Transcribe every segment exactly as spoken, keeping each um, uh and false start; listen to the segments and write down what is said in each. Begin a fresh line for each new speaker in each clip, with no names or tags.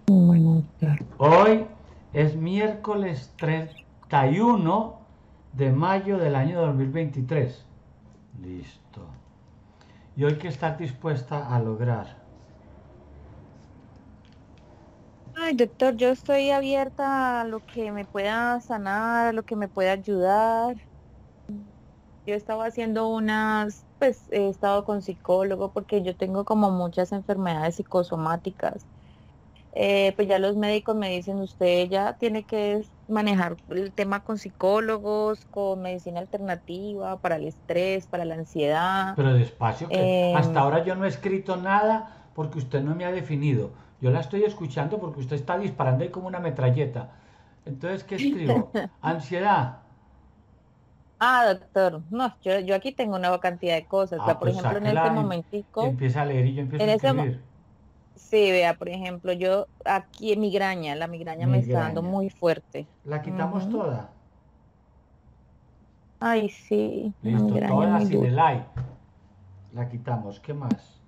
Bueno, doctor.
Hoy es miércoles treinta y uno de mayo del año dos mil veintitrés. Listo. ¿Y hoy qué estás dispuesta a lograr?
Ay, doctor, yo estoy abierta a lo que me pueda sanar, a lo que me pueda ayudar. Yo estaba haciendo unas, pues he estado con psicólogo porque yo tengo como muchas enfermedades psicosomáticas. Eh, pues ya los médicos me dicen, usted ya tiene que manejar el tema con psicólogos, con medicina alternativa para el estrés, para la ansiedad.
Pero despacio, que hasta
Em,
ahora yo no he escrito nada porque usted no me ha definido. Yo la estoy escuchando porque usted está disparando ahí como una metralleta. Entonces, ¿qué escribo? Ansiedad.
Ah, doctor, no, yo, yo aquí tengo una cantidad de cosas.
Ah,
Vea, por
pues
ejemplo, en este
sáquela y, y
momentico,
empieza a leer y yo empiezo
en
a
ese, mo-
escribir.
sí, vea, por ejemplo, yo aquí migraña, la migraña me está dando
Migraña.
muy fuerte.
¿La quitamos
Ujú.
toda?
Ay, sí, una
Listo,
migraña
toda
muy
sin
dura.
el ay. La quitamos. ¿Qué más?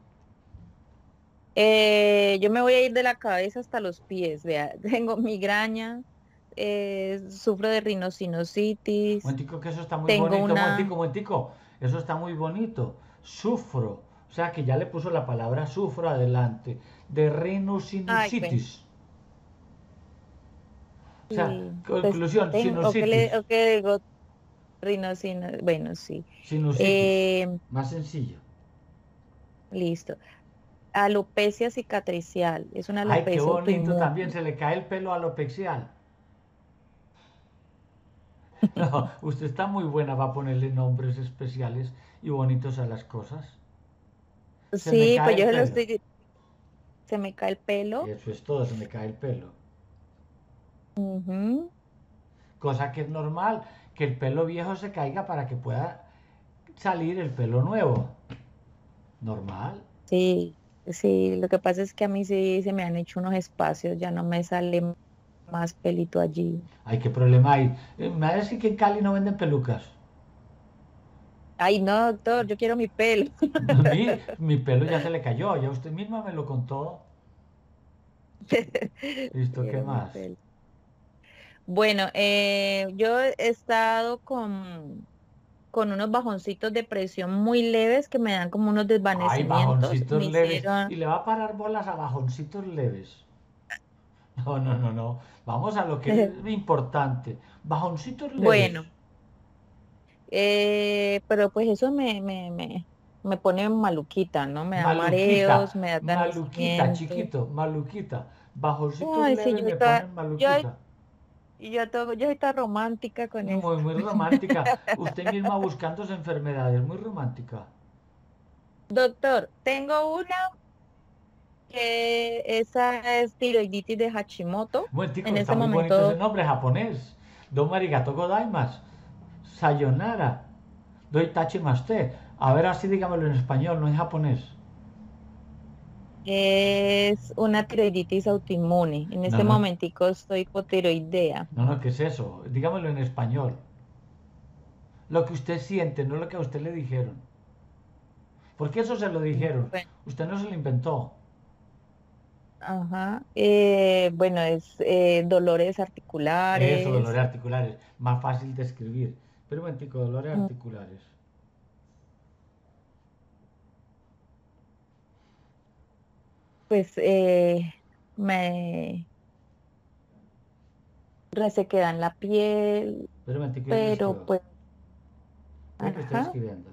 Eh, yo me voy a ir de la cabeza hasta los pies, vea, tengo migraña, eh, sufro de rinosinusitis,
Momentico, que eso está muy
tengo
bonito. Momentico,
una,
momentico. Eso está muy bonito. Sufro. O sea que ya le puso la palabra sufro adelante. De
ay, pues,
rhinosinusitis. O sea,
sí, pues,
conclusión,
tengo, o que
sinusitis.
le, o que digo, rinosino, bueno, sí.
Sinusitis.
Em,
Más sencillo.
Listo. Alopecia cicatricial. Es una
Ay, qué
alopecia
bonito
autoinmune.
también. Se le cae el pelo alopexial. No, usted está muy buena. Va a ponerle nombres especiales y bonitos a las cosas. Se me
Sí,
cae
pues
el
yo se lo
pelo.
estoy, se me cae el pelo.
Eso es todo, se me cae el pelo.
Ujú.
Cosa que es normal, que el pelo viejo se caiga para que pueda salir el pelo nuevo. Normal.
Sí, sí, lo que pasa es que a mí sí se me han hecho unos espacios, ya no me sale más pelito allí.
Ay, qué problema hay. Eh, Me parece que en Cali no venden pelucas.
Ay, no, doctor, yo quiero mi pelo.
Mi, mi pelo ya se le cayó, ya usted misma me lo contó. Listo, ¿qué
Quiero mi
más?
pelo. Bueno, eh, yo he estado con, con unos bajoncitos de presión muy leves que me dan como unos
Ay,
desvanecimientos.
bajoncitos
Me
leves.
hicieron,
Y le va a parar bolas a bajoncitos leves. No, no, no, no. Vamos a lo que es importante. Bajoncitos leves.
bueno, eh, pero pues eso me, me, me, me pone maluquita, ¿no? Me da
Maluquita,
mareos, me da
maluquita,
desvanecimiento.
chiquito, maluquita. Bajoncitos
Ay, sí,
leves
yo soy
me
toda,
ponen
yo,
maluquita.
y yo, todo, yo soy toda romántica con
Muy,
esto.
muy romántica. Usted misma buscando sus enfermedades, muy romántica.
Doctor, tengo una que esa es tiroiditis de Hashimoto.
Un momentico,
En
está
este
muy bonito ese
momento,
nombre japonés. Don Marigato Godaimas. Sayonara. Doi tachimaste. A ver, así dígamelo en español, no en japonés.
es una tiroiditis autoinmune. En
No,
este
no,
momentico estoy hipotiroidea.
no, no, ¿qué es eso? Dígamelo en español. Lo que usted siente, no lo que a usted le dijeron. Porque eso se lo dijeron.
Bueno,
Usted no se lo inventó.
ajá. Eh, bueno, es eh, dolores
Eso, dolores
articulares.
articulares. Más fácil de escribir. Pero un momentico, dolores
mm,
articulares.
Pues eh, me resequedan la piel,
Pero un momentico, yo le
pero
escribo.
pues,
Ve que estoy
ajá.
escribiendo.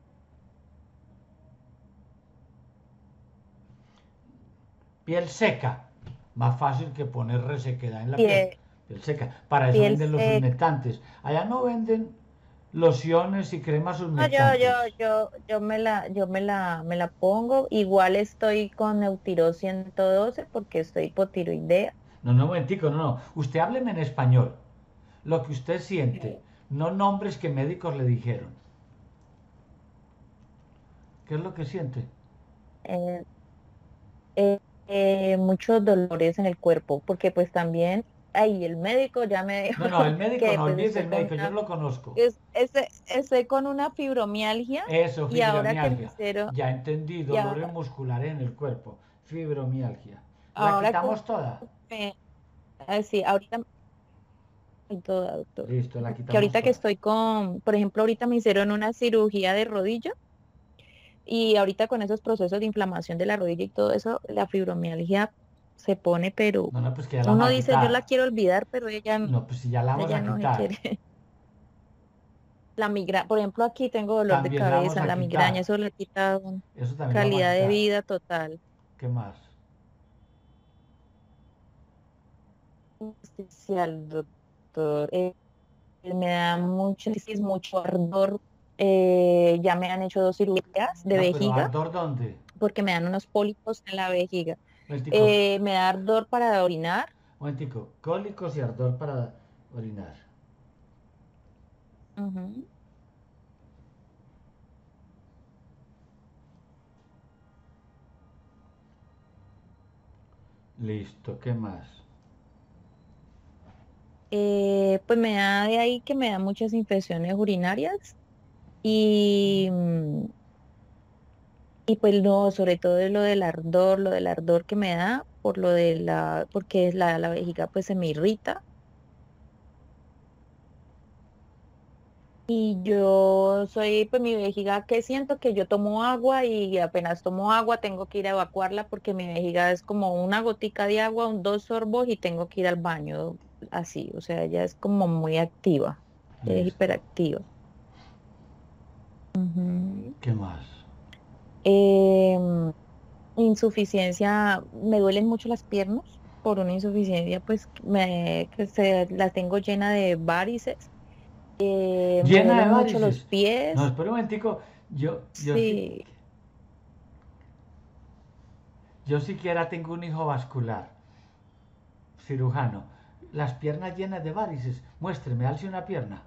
Piel seca. Más fácil que poner resequedad en la piel.
Piel,
Piel seca. Para eso
piel
venden los
seca.
humectantes. Allá no venden lociones y cremas
No, yo, yo,
humectantes.
yo, yo me la, yo me la, me la pongo. Igual estoy con Eutiro ciento doce porque estoy hipotiroidea.
No, no, un momentico, no, no. Usted hábleme en español. Lo que usted siente. No nombres que médicos le dijeron. ¿Qué es lo que siente?
Eh, eh, eh, Muchos dolores en el cuerpo, porque pues también, ahí el médico ya me dijo
No, no, el médico
que
no,
pues
olvídese
estoy
el
con
médico, yo
una,
no lo conozco.
es, ese- estoy con una fibromialgia
Eso,
y ahora que me
fibromialgia.
hicieron,
Ya entendí,
y
dolores
ahora,
musculares en el cuerpo. Fibromialgia. ¿La
Ahora que
quitamos toda?
me, ah, sí, ahorita y todo, doctor.
Listo, la
Que
quitamos
ahorita que
toda.
estoy con, por ejemplo, ahorita me hicieron una cirugía de rodilla y ahorita con esos procesos de inflamación de la rodilla y todo eso, la fibromialgia se pone, pero
No, no, pues que ya la
uno
vamos a
dice, yo la
quitar.
quiero olvidar, pero ella, n-
No, pues si ya la vamos
ella
a
no se
quitar.
quiere. La migra, por ejemplo, aquí tengo dolor de
También la vamos
cabeza,
a
la migraña,
quitar.
eso le quita un-
Eso también lo vamos a
calidad de
quitar.
vida total.
¿Qué más?
Especial, doctor. Eh, me da mucho, sí, mucho ardor. Eh, ya me han hecho dos cirugías de
No, pero
vejiga
¿ardor dónde?
porque me dan unos pólipos en la vejiga.
Un momentico,
Eh, me da ardor para orinar.
un momentico. Cólicos y ardor para orinar.
Ujú.
Listo, ¿qué más?
Eh, pues me da de ahí que me da muchas infecciones urinarias y, mm, y pues no, sobre todo es lo del ardor, lo del ardor que me da por lo de la, porque la, la vejiga pues se me irrita. Y yo soy, pues mi vejiga, que siento que yo tomo agua y apenas tomo agua tengo que ir a evacuarla porque mi vejiga es como una gotica de agua, un dos sorbos y tengo que ir al baño así, o sea, ella es como muy activa, es
Listo.
hiperactiva. Ujú.
¿Qué más?
Em, insuficiencia, me duelen mucho las piernas por una insuficiencia, pues me, que se, las tengo llena de varices, eh, me
Llena de
duelen mucho los
varices. No,
pies,
espera un momentico. Yo, yo sí,
sí.
yo siquiera tengo un hijo vascular, cirujano. Las piernas llenas de varices. Muéstreme, alce una pierna.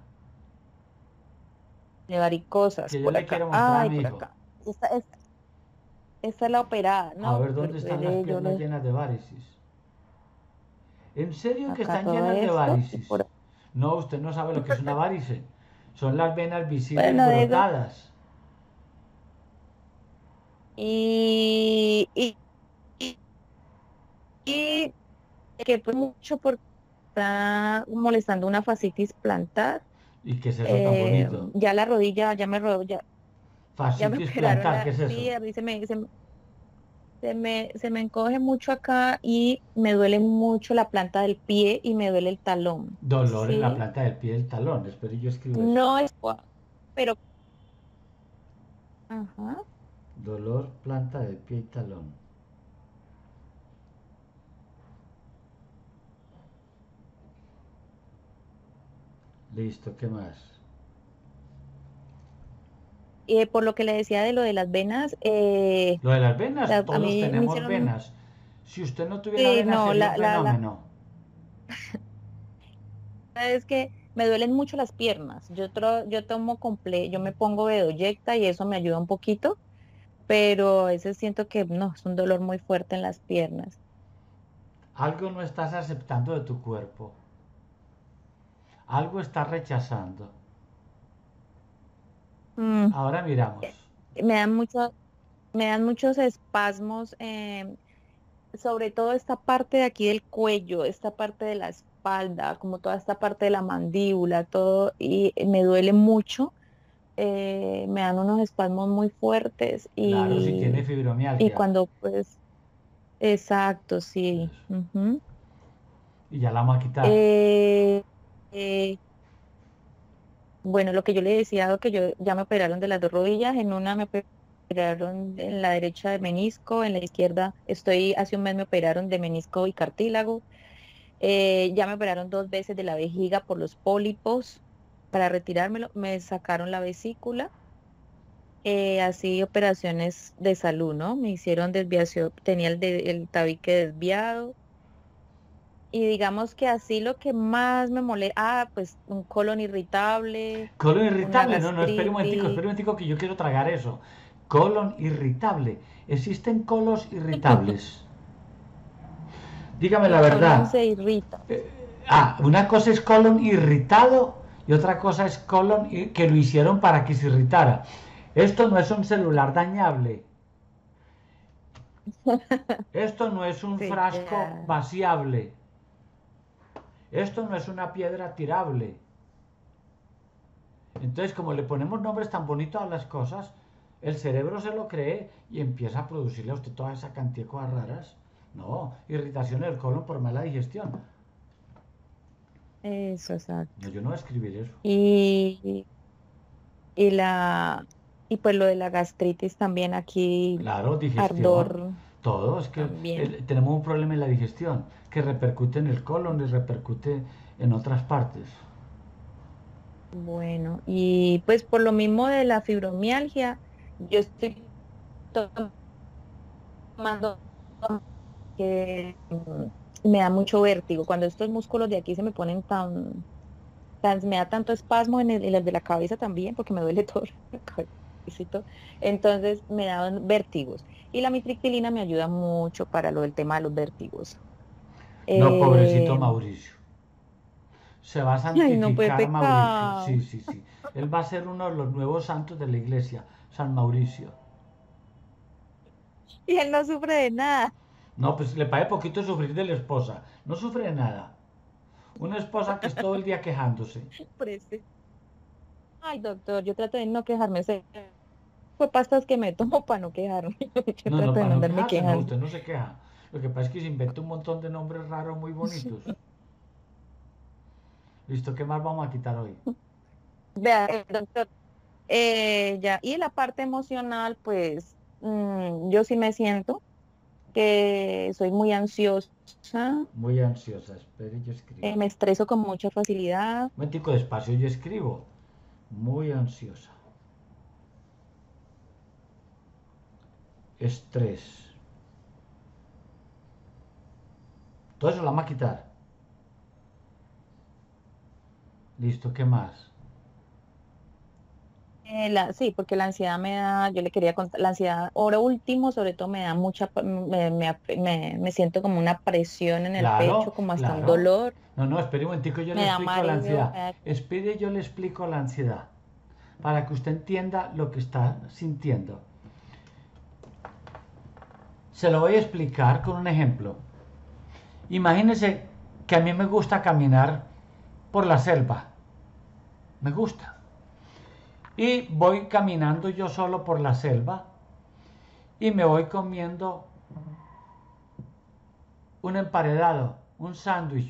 De varicosas,
Que yo
por
le
acá,
quiero mostrar a
ay,
mi
por
hijo.
acá. Esta, esta, esta es la operada,
A
no,
ver
pero
dónde están las
duele, yo
piernas
le,
llenas de varices. ¿En serio que
acá
están
todo
llenas de
esto, y
varices?
por,
No, usted no sabe lo que es una varice. Son las venas visibles
bueno, de eso,
brotadas.
y, y, y, y que pues mucho porque está molestando una fascitis plantar,
¿Y qué es eso tan
eh,
bonito?
ya la rodilla, ya me, ro- ya, ya me
Fascitis
operaron
plantar, ¿qué
la,
es
sí,
eso?
a mí se me, se me, se me, se me encoge mucho acá y me duele mucho la planta del pie y me duele el talón,
Dolor en la
sí.
planta del pie del talón. Espero yo escribo eso.
No es guau, pero, ajá.
Dolor, planta del pie y talón. Listo, ¿qué más?
Eh, por lo que le decía de lo de las venas, eh,
Lo de las venas,
la- a
todos
mí me
tenemos
hicieron,
venas. Si usted no tuviera
sí,
venas
no,
sería un
la, la, la,
fenómeno.
es que me duelen mucho las piernas. Yo, tro- yo tomo comple, yo me pongo bedoyecta y eso me ayuda un poquito, pero a veces siento que no, es un dolor muy fuerte en las piernas.
Algo no estás aceptando de tu cuerpo. Algo estás rechazando.
Mm,
Ahora miramos.
me dan mucho, me dan muchos espasmos, em, sobre todo esta parte de aquí del cuello, esta parte de la espalda, como toda esta parte de la mandíbula, todo, y me duele mucho, eh, me dan unos espasmos muy fuertes
Claro, si tiene
y, y
fibromialgia.
cuando pues, exacto, sí.
Eso.
Ujú.
Y ya la vamos a quitar.
Eh, eh, bueno, lo que yo le decía, que yo ya me operaron de las dos rodillas, en una me operaron en la derecha de menisco, en la izquierda estoy, hace un mes me operaron de menisco y cartílago. Eh, ya me operaron dos veces de la vejiga por los pólipos para retirármelo. Me sacaron la vesícula. Eh, así operaciones de salud, ¿no? Me hicieron desviación, tenía el, de- el tabique desviado. Y digamos que así lo que más me molesta, ah, pues un colon irritable,
Colon
una
irritable. No, no, espere un momentico,
gastritis.
espere un momentico que yo quiero tragar eso. Colon irritable. ¿Existen colos irritables? Dígame
Mi
la
colon
verdad.
se irrita.
Eh, ah, una cosa es colon irritado y otra cosa es colon i- que lo hicieron para que se irritara. Esto no es un celular dañable. Esto no es un
Sí,
frasco
ya.
vaciable. Esto no es una piedra tirable. Entonces, como le ponemos nombres tan bonitos a las cosas, el cerebro se lo cree y empieza a producirle a usted toda esa cantidad de cosas raras. No, irritación del colon por mala digestión.
Eso,
No,
exacto.
yo no voy a escribir eso.
Y, y la, y pues lo de la gastritis también aquí,
Claro, digestión,
ardor
todo. Es que
también.
eh, tenemos un problema en la digestión que repercute en el colon y repercute en otras partes.
Bueno, y pues por lo mismo de la fibromialgia, yo estoy tomando que mm, me da mucho vértigo. Cuando estos músculos de aquí se me ponen tan, tan me da tanto espasmo en el, en el de la cabeza también, porque me duele todo la cabeza y todo. Entonces me daban vértigos. Y la mitriptilina me ayuda mucho para lo del tema de los vértigos.
No, pobrecito
Eh,
Mauricio. Se va a
ay, no, pues
santificar Mauricio. Sí,
pecado.
sí, sí. Él va a ser uno de los nuevos santos de la iglesia, San Mauricio.
Y él no sufre de nada.
No, pues le pague poquito sufrir de la esposa. No sufre de nada. Una esposa que es todo el día quejándose.
Por ese- Ay, doctor, yo trato de no quejarme. Sé, fue pastas que me tomo para no quejarme. Yo
No, no,
trato de
para
no
no
andarme
quejarse, no,
quejando.
usted no se queja. Lo que pasa es que se inventa un montón de nombres raros muy bonitos. Listo, ¿qué más vamos a quitar hoy?
Vea, eh, doctor, eh, ya, y la parte emocional, pues mm, yo sí me siento que soy muy ansiosa,
Muy ansiosa, espere, yo escribo.
eh, me estreso con mucha facilidad.
Un momentico despacio, yo escribo. Muy ansiosa. Estrés. Todo eso lo vamos a quitar. Listo, ¿qué más?
Eh, la, sí, porque la ansiedad me da, yo le quería contar, la ansiedad, ahora último, sobre todo me da mucha, pa- me, me, ap- me, me siento como una presión en el
Claro,
pecho, como hasta un
claro.
dolor,
No, no, espere un momentico, yo le
me da
explico la
mareo,
ansiedad.
me da-
Espere, yo le explico la ansiedad. Para que usted entienda lo que está sintiendo. Se lo voy a explicar con un ejemplo. Imagínese que a mí me gusta caminar por la selva. Me gusta. Y voy caminando yo solo por la selva y me voy comiendo un emparedado, un sándwich,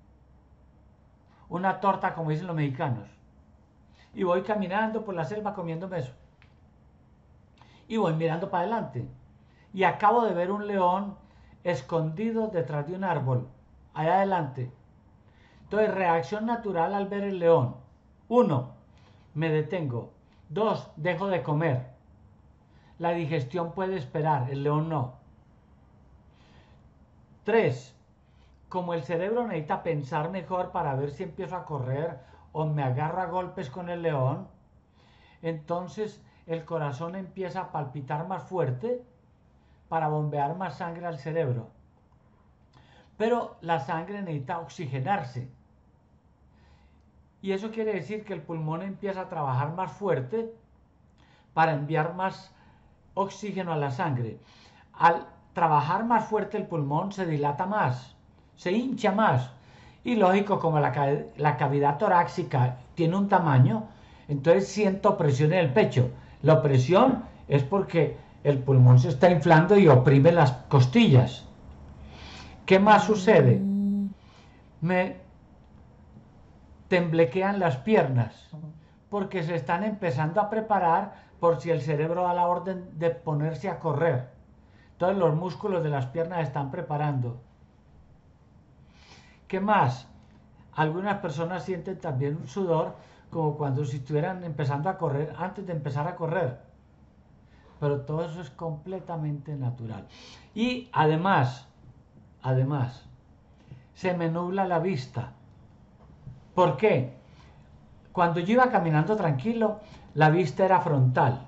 una torta como dicen los mexicanos. Y voy caminando por la selva comiéndome eso. Y voy mirando para adelante. Y acabo de ver un león escondido detrás de un árbol, allá adelante. Entonces, reacción natural al ver el león. Uno, me detengo. Dos, dejo de comer. La digestión puede esperar, el león no. Tres, como el cerebro necesita pensar mejor para ver si empiezo a correr o me agarro a golpes con el león, entonces el corazón empieza a palpitar más fuerte para bombear más sangre al cerebro. Pero la sangre necesita oxigenarse. Y eso quiere decir que el pulmón empieza a trabajar más fuerte para enviar más oxígeno a la sangre. Al trabajar más fuerte el pulmón se dilata más, se hincha más. Y lógico, como la, la cavidad torácica tiene un tamaño, entonces siento presión en el pecho. La opresión es porque el pulmón se está inflando y oprime las costillas. ¿Qué más sucede?
Mm,
Me temblequean las piernas porque se están empezando a preparar por si el cerebro da la orden de ponerse a correr. Entonces los músculos de las piernas están preparando. ¿Qué más? Algunas personas sienten también un sudor como cuando si estuvieran empezando a correr antes de empezar a correr. Pero todo eso es completamente natural. Y además, además, se me nubla la vista. ¿Por qué? Cuando yo iba caminando tranquilo, la vista era frontal.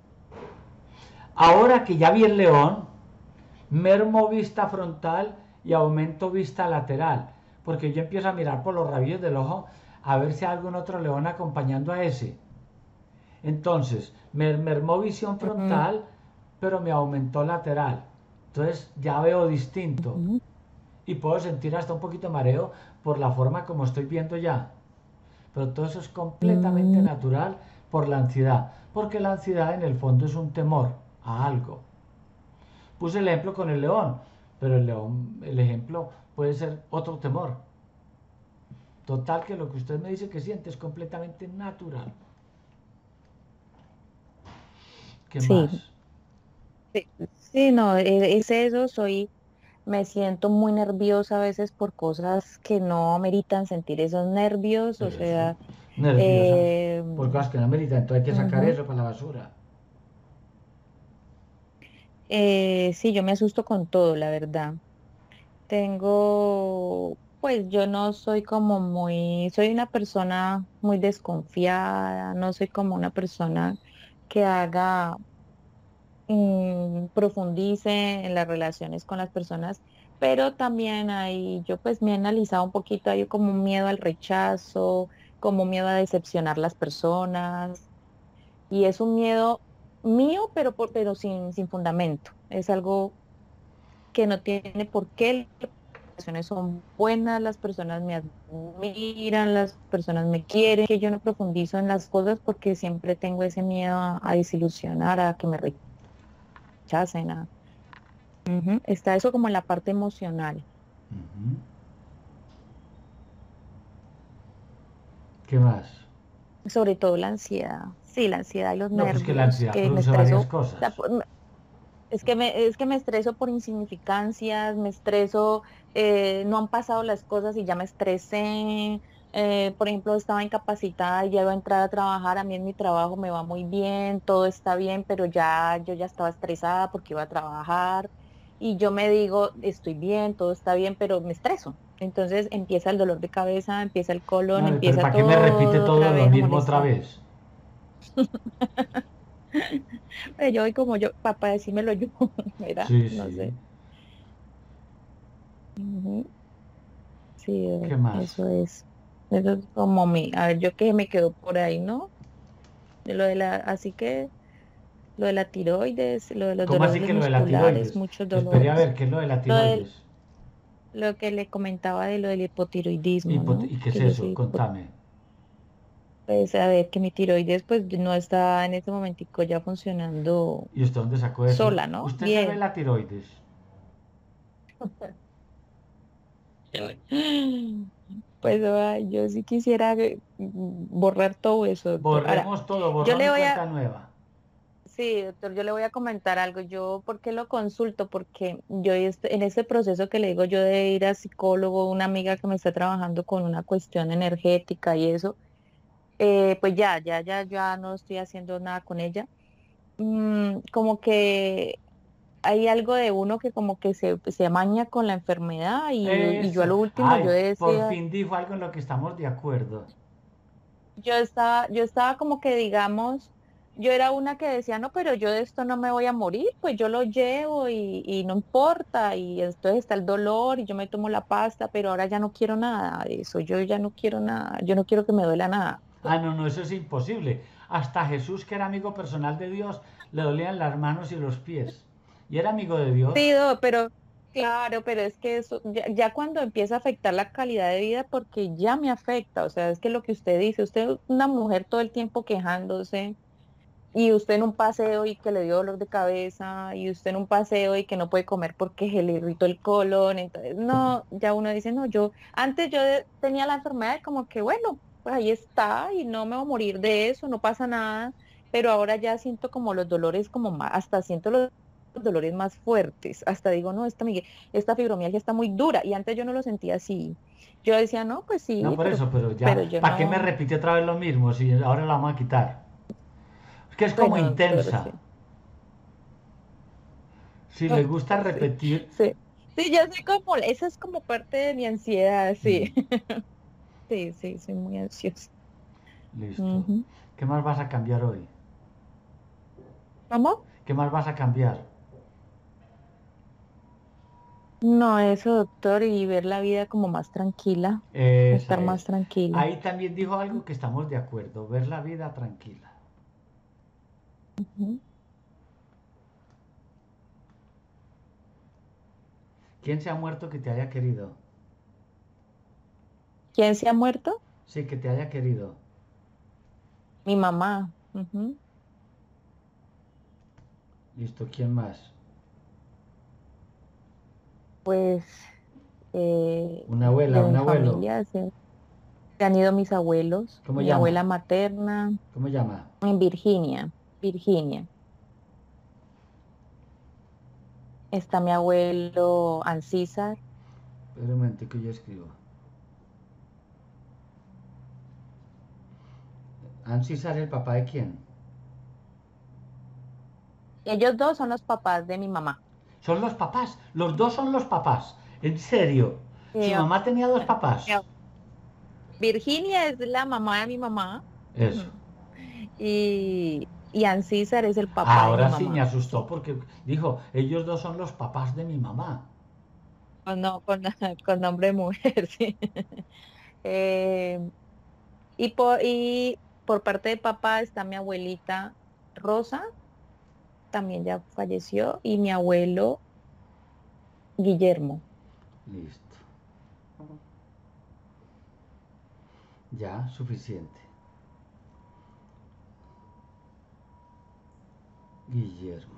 Ahora que ya vi el león, mermo vista frontal y aumento vista lateral, porque yo empiezo a mirar por los rabillos del ojo a ver si hay algún otro león acompañando a ese. Entonces, me mermó visión
mm,
frontal, pero me aumentó lateral. Entonces ya veo distinto
ujú,
y puedo sentir hasta un poquito de mareo por la forma como estoy viendo ya. Pero todo eso es completamente
mm,
natural por la ansiedad, porque la ansiedad en el fondo es un temor a algo. Puse el ejemplo con el león, pero el león, el ejemplo puede ser otro temor. Total que lo que usted me dice que siente es completamente natural. ¿Qué
sí,
más?
sí, sí, no, e- es eso, soy, me siento muy nerviosa a veces por cosas que no meritan sentir esos nervios, o
Eso.
sea,
Nerviosa.
eh,
Por cosas que no meritan. Entonces hay que sacar
ujú,
eso para la basura.
eh, sí, yo me asusto con todo, la verdad. Tengo, pues yo no soy como muy, soy una persona muy desconfiada, no soy como una persona que haga, mm, profundice en las relaciones con las personas, pero también hay, yo pues me he analizado un poquito, hay como un miedo al rechazo, como miedo a decepcionar las personas, y es un miedo mío, pero, por- pero sin, sin fundamento, es algo que no tiene por qué. Las relaciones son buenas, las personas me admiran, las personas me quieren, que yo no profundizo en las cosas porque siempre tengo ese miedo a, a desilusionar, a que me rechacen. A- Ujú. Está eso como en la parte emocional,
Ujú. ¿Qué más?
sobre todo la ansiedad. Sí, la ansiedad y los
No, pues que la
nervios,
ansiedad
que me
produce varias
estreso. O sea,
cosas.
por- Es que me, es que me estreso por insignificancias, me estreso, eh, no han pasado las cosas y ya me estresé. Eh, por ejemplo, estaba incapacitada y ya iba a entrar a trabajar. A mí en mi trabajo me va muy bien, todo está bien, pero ya yo ya estaba estresada porque iba a trabajar. Y yo me digo, estoy bien, todo está bien, pero me estreso. Entonces empieza el dolor de cabeza, empieza el colon,
No, pero
empieza
¿para qué me repite
todo
todo
otra
lo
vez a
mismo otra
molestar.
vez?
Pero yo voy como yo, papá, decímelo yo, ¿verdad?
Sí,
No
sí.
sé. Ujú. Sí,
¿Qué
eh,
más?
eso es, eso es como mi, a ver, yo que me quedo por ahí, ¿no? De lo de la, así que lo de la tiroides, lo de los
¿Cómo así
dolores
que lo de la
musculares,
tiroides?
muchos
Esperé a
dolores,
ver qué es lo de la
lo del,
tiroides.
lo que le comentaba de lo del
¿Y,
hipotiroidismo,
po-
¿no?
y qué es
Que yo
eso?
soy, hipo-
Contame.
pues a ver, que mi tiroides pues no está en este momentico ya funcionando
¿Y usted dónde sacó eso?
sola, ¿no?
¿Usted se ve
Bien.
la tiroides?
Pues ay, yo sí quisiera eh, borrar todo eso, doctor. Ahora,
Borremos todo,
yo
borrón
le
y
voy
cuenta
a,
nueva.
sí, doctor, yo le voy a comentar algo. Yo, ¿por qué lo consulto? Porque yo est- en ese proceso que le digo yo de ir a psicólogo, una amiga que me está trabajando con una cuestión energética y eso, eh, pues ya, ya, ya, ya no estoy haciendo nada con ella. Mm, como que hay algo de uno que como que se, se amaña con la enfermedad y, y yo a
Eso.
lo último yo
Ay, por
decía,
fin dijo algo en lo que estamos de acuerdo.
yo estaba, yo estaba como que digamos, yo era una que decía, no, pero yo de esto no me voy a morir, pues yo lo llevo y, y no importa, y entonces está el dolor y yo me tomo la pasta, pero ahora ya no quiero nada de eso, yo ya no quiero nada, yo no quiero que me duela nada.
Ah, no, no, eso es imposible. Hasta Jesús, que era amigo personal de Dios, le dolían las manos y los pies. ¿Y era amigo de
Sí,
Dios?
do- pero claro, pero es que eso, ya, ya cuando empieza a afectar la calidad de vida, porque ya me afecta, o sea, es que lo que usted dice, usted es una mujer todo el tiempo quejándose. Y usted en un paseo y que le dio dolor de cabeza, y usted en un paseo y que no puede comer porque se le irritó el colon, entonces no, ya uno dice, no, yo, antes yo de- tenía la enfermedad y como que bueno, pues ahí está y no me voy a morir de eso, no pasa nada, pero ahora ya siento como los dolores como más, hasta siento los dolores más fuertes, hasta digo, no, esta, migue- esta fibromialgia está muy dura, y antes yo no lo sentía así, yo decía, no, pues
No
sí,
por
pero,
eso, pero
pero
ya,
yo
¿para qué me
no,
repite otra vez lo mismo si ahora la vamos a quitar? Es que es como
bueno, doctor,
intensa.
sí.
Si le gusta
Sí,
repetir,
sí, sí, yo sé como, esa es como parte de mi ansiedad,
mm,
sí. Sí, sí, soy muy ansiosa.
listo.
Ujú.
¿Qué más vas a cambiar hoy?
¿Cómo?
¿Qué más vas a cambiar?
No, eso, doctor, y ver la vida como más tranquila,
Esa
estar más
es.
tranquila.
Ahí también dijo algo que estamos de acuerdo, ver la vida tranquila.
Ujú.
¿Quién se ha muerto que te haya querido?
¿Quién se ha muerto?
Sí, que te haya querido.
Mi mamá. Ujú.
Listo, ¿quién más?
Pues eh,
Una abuela,
de
un
mi
abuelo.
familia se, se han ido mis abuelos,
¿Cómo
mi abuela
llama?
materna
¿Cómo llama?
en Virginia, Virginia. Está mi abuelo Ancísar.
Espera un momentico, yo escribo. ¿Ansisar el papá de quién?
Ellos dos son los papás de mi mamá.
Son los papás. Los dos son los papás. En serio. Su
Eh,
mamá tenía dos
mi
papás.
ab- Virginia es la mamá de mi mamá.
Eso.
Ujú. Y, y Ancísar es el papá de mi
Ahora sí me
mamá.
asustó
Sí.
porque dijo, ellos dos son los papás de mi mamá.
Con, no, con, con nombre de mujer, sí. Eh, y, por, y por parte de papá está mi abuelita Rosa, también ya falleció, y mi abuelo Guillermo.
Listo. Ya, suficiente. Guillermo.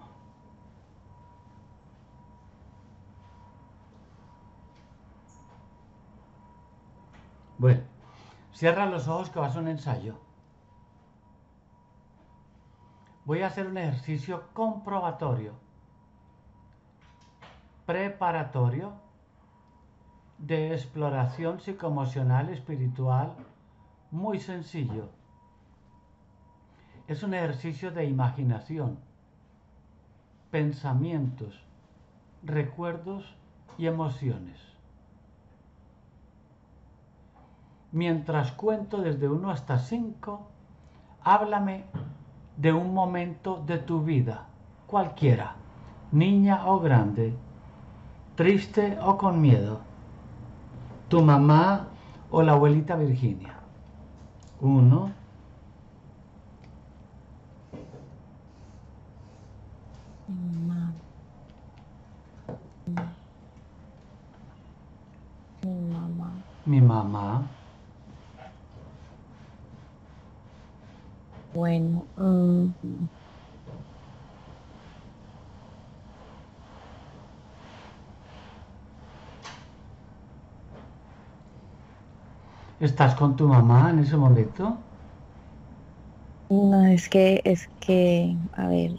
Bueno, cierra los ojos que va a ser un ensayo. Voy a hacer un ejercicio comprobatorio, preparatorio, de exploración psicoemocional espiritual, muy sencillo. Es un ejercicio de imaginación, pensamientos, recuerdos y emociones. Mientras cuento desde uno hasta cinco, háblame de un momento de tu vida, cualquiera, niña o grande, triste o con miedo, tu mamá o la abuelita Virginia. Uno,
Mi mamá, mi mamá.
mi mamá.
Bueno, mm,
¿Estás con tu mamá en ese momento?
no, es que, es que, a ver,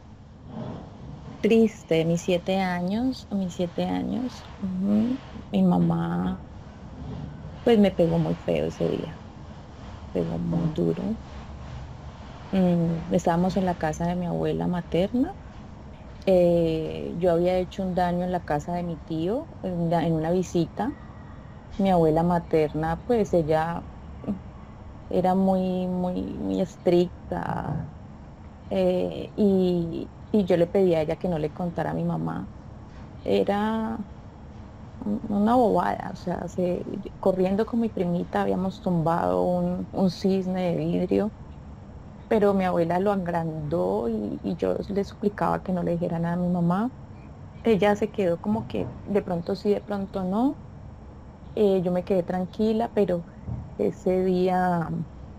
triste, mis siete años, mis siete años, ujú, mi mamá, pues me pegó muy feo ese día, pegó muy duro. Mm, estábamos en la casa de mi abuela materna. Eh, yo había hecho un daño en la casa de mi tío en, la- en una visita. Mi abuela materna, pues ella mm, era muy, muy, muy estricta, eh, y, y yo le pedí a ella que no le contara a mi mamá. Era un- una bobada, o sea, se- corriendo con mi primita habíamos tumbado un, un cisne de vidrio, pero mi abuela lo agrandó y, y yo le suplicaba que no le dijera nada a mi mamá. Ella se quedó como que de pronto sí, de pronto no. Eh, yo me quedé tranquila, pero ese día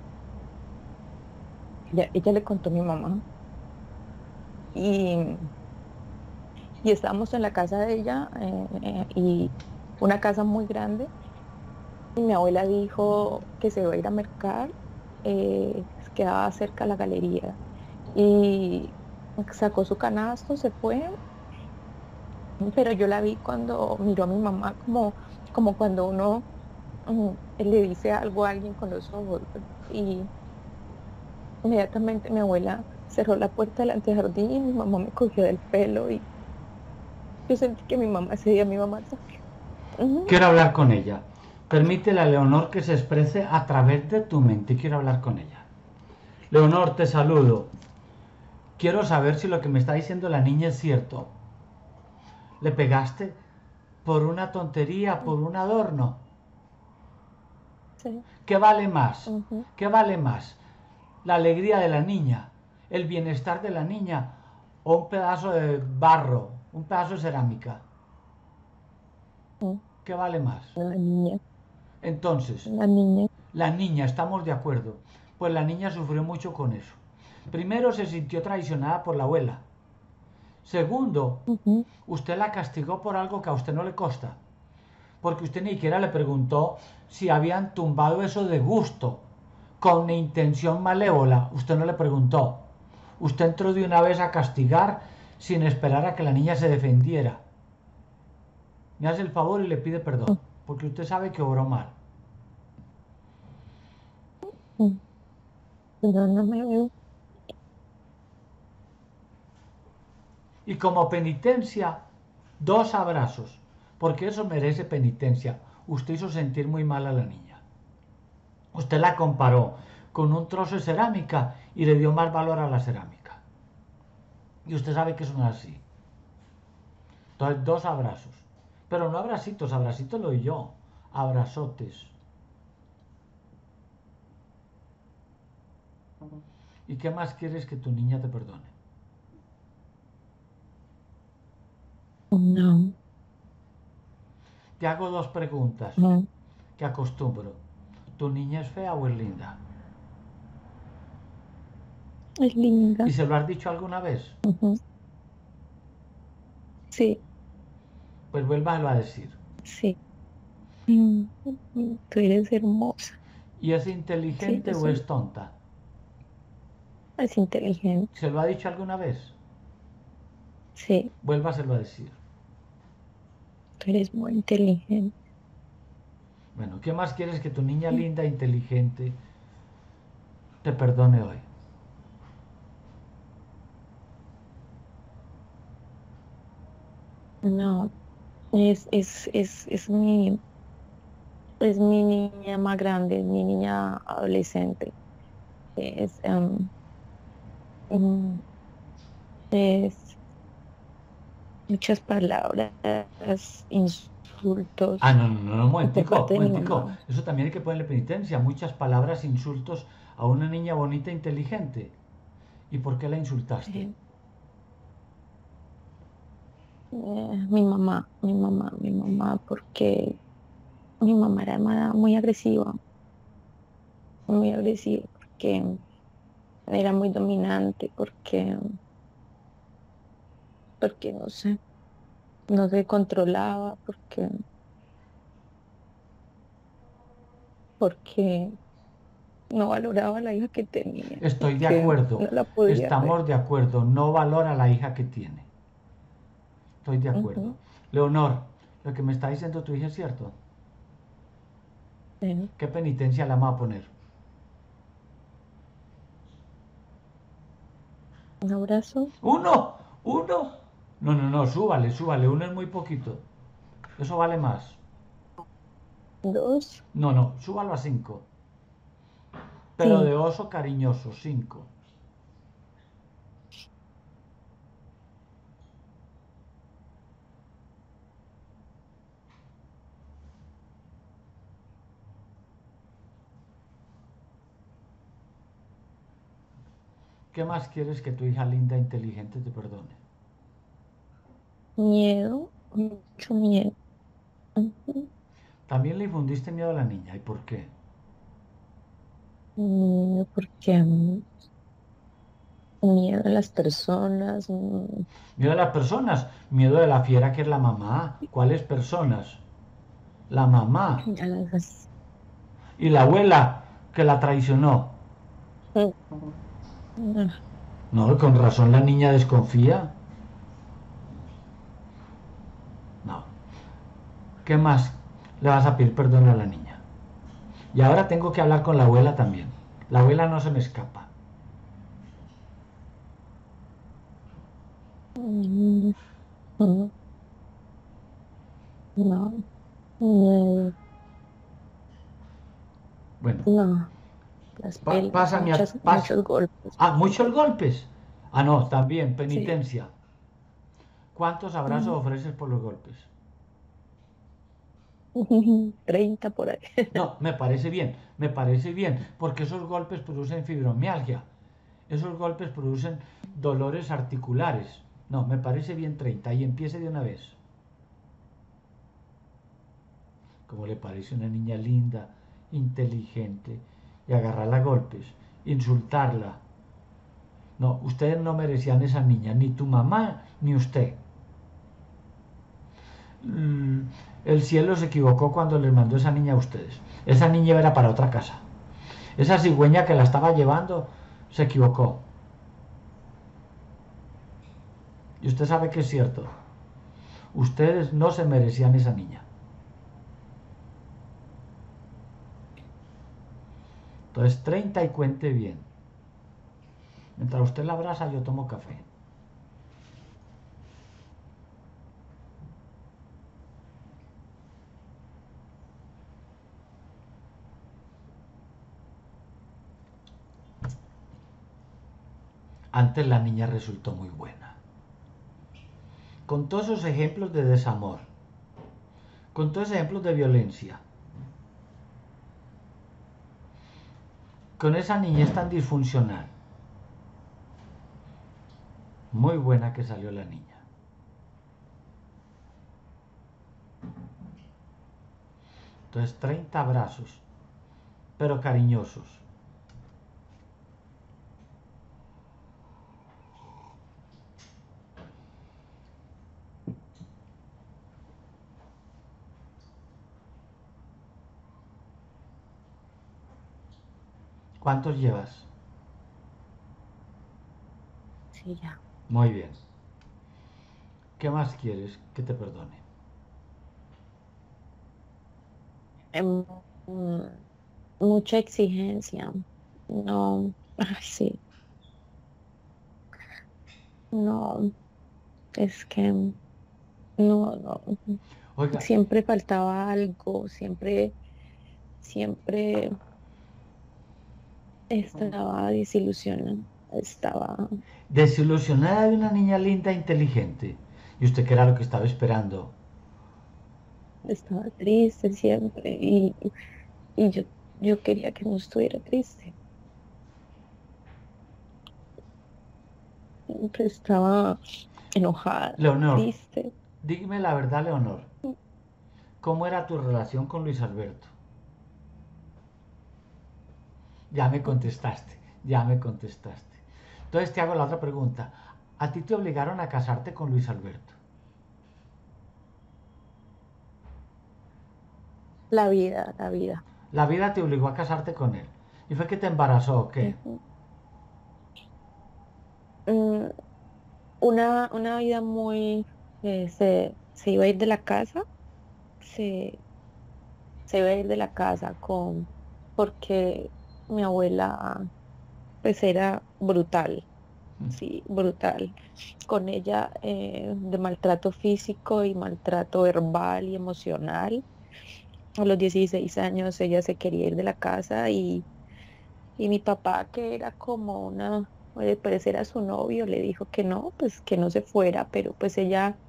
ella, ella le contó a mi mamá y, y estábamos en la casa de ella, eh, eh, y una casa muy grande, y mi abuela dijo que se iba a ir a mercar, eh, quedaba cerca la galería y sacó su canasto, se fue, pero yo la vi cuando miró a mi mamá como, como cuando uno mm, le dice algo a alguien con los ojos, y inmediatamente mi abuela cerró la puerta del antejardín y mi mamá me cogió del pelo y yo sentí que mi mamá ese día me iba a matar. Ujú.
Quiero hablar con ella. Permítele a Leonor que se exprese a través de tu mente. Quiero hablar con ella. Leonor, te saludo. Quiero saber si lo que me está diciendo la niña es cierto. ¿Le pegaste por una tontería, por un adorno?
Sí.
¿Qué vale más?
Ujú.
¿Qué vale más? ¿La alegría de la niña? ¿El bienestar de la niña? ¿O un pedazo de barro? ¿Un pedazo de cerámica?
Mm,
¿Qué vale más?
La niña,
Entonces,
la niña.
la niña, estamos de acuerdo. Pues la niña sufrió mucho con eso. Primero, se sintió traicionada por la abuela. Segundo,
Ujú,
usted la castigó por algo que a usted no le consta. Porque usted ni siquiera le preguntó si habían tumbado eso de gusto, con intención malévola. Usted no le preguntó. Usted entró de una vez a castigar sin esperar a que la niña se defendiera. Me hace el favor y le pide perdón, porque usted sabe que obró mal.
ujú. Perdóname.
Y como penitencia, dos abrazos, porque eso merece penitencia. Usted hizo sentir muy mal a la niña. Usted la comparó con un trozo de cerámica y le dio más valor a la cerámica. Y usted sabe que eso no es así. Entonces, dos abrazos. Pero no abracitos, abracitos lo doy yo. Abrazotes. ¿Y qué más quieres que tu niña te perdone?
No,
Te hago dos preguntas
no,
que acostumbro. ¿Tu niña es fea o es linda?
es linda.
¿Y se lo has dicho alguna vez?
Ujú. Sí,
Pues vuélvalo a decir.
sí. Mm, mm, Tú eres hermosa.
¿Y es
Sí,
inteligente o
eso
es tonta?
es inteligente.
¿Se lo ha dicho alguna vez?
Sí,
Vuélvaselo a decir.
tú eres muy inteligente.
Bueno, ¿qué más quieres que tu niña
Mm,
linda e inteligente te perdone hoy?
No, es, es, es, es mi, es mi niña más grande, es mi niña adolescente. Es, em, mm, es muchas palabras,
Ah,
insultos
no, no, no, no,
por
momentico,
parte de mi
momentico.
mamá.
Eso también hay que ponerle penitencia. Muchas palabras, insultos a una niña bonita e inteligente. ¿Y por qué la insultaste?
Eh, eh, mi mamá, mi mamá, mi mamá, porque mi mamá era ma- muy agresiva, muy agresiva, porque era muy dominante, porque, porque no sé, no se controlaba, porque, porque no valoraba a la hija que tenía,
Estoy de
porque
acuerdo.
no la podía ver.
Estamos de acuerdo. No valora a la hija que tiene. Estoy de acuerdo.
Ujú,
Leonor, lo que me está diciendo tu hija es cierto.
sí.
¿Qué penitencia le vamos a poner?
Un abrazo,
¿Uno? ¿Uno? No, no, no, súbale, súbale. Uno es muy poquito. Eso vale más.
dos,
No, no, súbalo a cinco. Pero de
cinco.
oso cariñoso, cinco. ¿Qué más quieres que tu hija linda e inteligente te perdone?
Miedo, mucho miedo. Ujú.
También le infundiste miedo a la niña. ¿Y por qué?
Miedo porque mm, miedo a las personas, mm,
Miedo a las personas. Miedo de la fiera que es la mamá. ¿Cuáles personas? La mamá.
a las...
Y la abuela que la traicionó.
Mm,
No, con razón la niña desconfía. No. ¿Qué más le vas a pedir perdón a la niña? Y ahora tengo que hablar con la abuela también. La abuela no se me escapa.
mm, mm, no, miedo,
Bueno,
no, las
pa-
peleas,
pásame a...
muchas,
Pas
muchos golpes,
ah,
muchos
muchos
golpes.
golpes. Ah, no, también,
Sí.
penitencia. ¿Cuántos abrazos
Mm.
ofreces por los golpes?
treinta por ahí.
No, me parece bien, me parece bien, porque esos golpes producen fibromialgia, esos golpes producen dolores articulares. No, me parece bien treinta y empiece de una vez. como le parece una niña linda, inteligente, y agarrarla a golpes, insultarla. No, ustedes no merecían esa niña, ni tu mamá ni usted. El cielo se equivocó cuando les mandó esa niña a ustedes. Esa niña era para otra casa. Esa cigüeña que la estaba llevando se equivocó. Y usted sabe que es cierto. Ustedes no se merecían esa niña. Entonces treinta y cuente bien. Mientras usted la abraza, yo tomo café. Antes la niña resultó muy buena. Con todos esos ejemplos de desamor, con todos esos ejemplos de violencia, con esa niñez tan disfuncional, muy buena que salió la niña. Entonces treinta abrazos, pero cariñosos. ¿Cuántos llevas?
Sí, ya.
Muy bien. ¿Qué más quieres que te perdone?
Em, mm, mucha exigencia. No, ay, sí, no, es que no, no,
Oiga,
siempre faltaba algo, siempre, siempre estaba desilusionada, estaba,
desilusionada de una niña linda e inteligente. ¿Y usted qué era lo que estaba esperando?
estaba triste siempre y, y yo, yo quería que no estuviera triste. Siempre estaba enojada,
Leonor,
triste.
dígame la verdad, Leonor. ¿Cómo era tu relación con Luis Alberto? Ya me contestaste, ya me contestaste. Entonces te hago la otra pregunta. ¿A ti te obligaron a casarte con Luis Alberto?
La vida, la vida.
La vida te obligó a casarte con él. ¿Y fue que te embarazó o qué?
Ujú. Mm, una, una vida muy, eh, se, se iba a ir de la casa, se, se iba a ir de la casa con, porque mi abuela, pues era brutal, sí, brutal. Con ella, eh, de maltrato físico y maltrato verbal y emocional. A los dieciséis años ella se quería ir de la casa y, y mi papá, que era como una, puede parecer a su novio, le dijo que no, pues que no se fuera, pero pues ella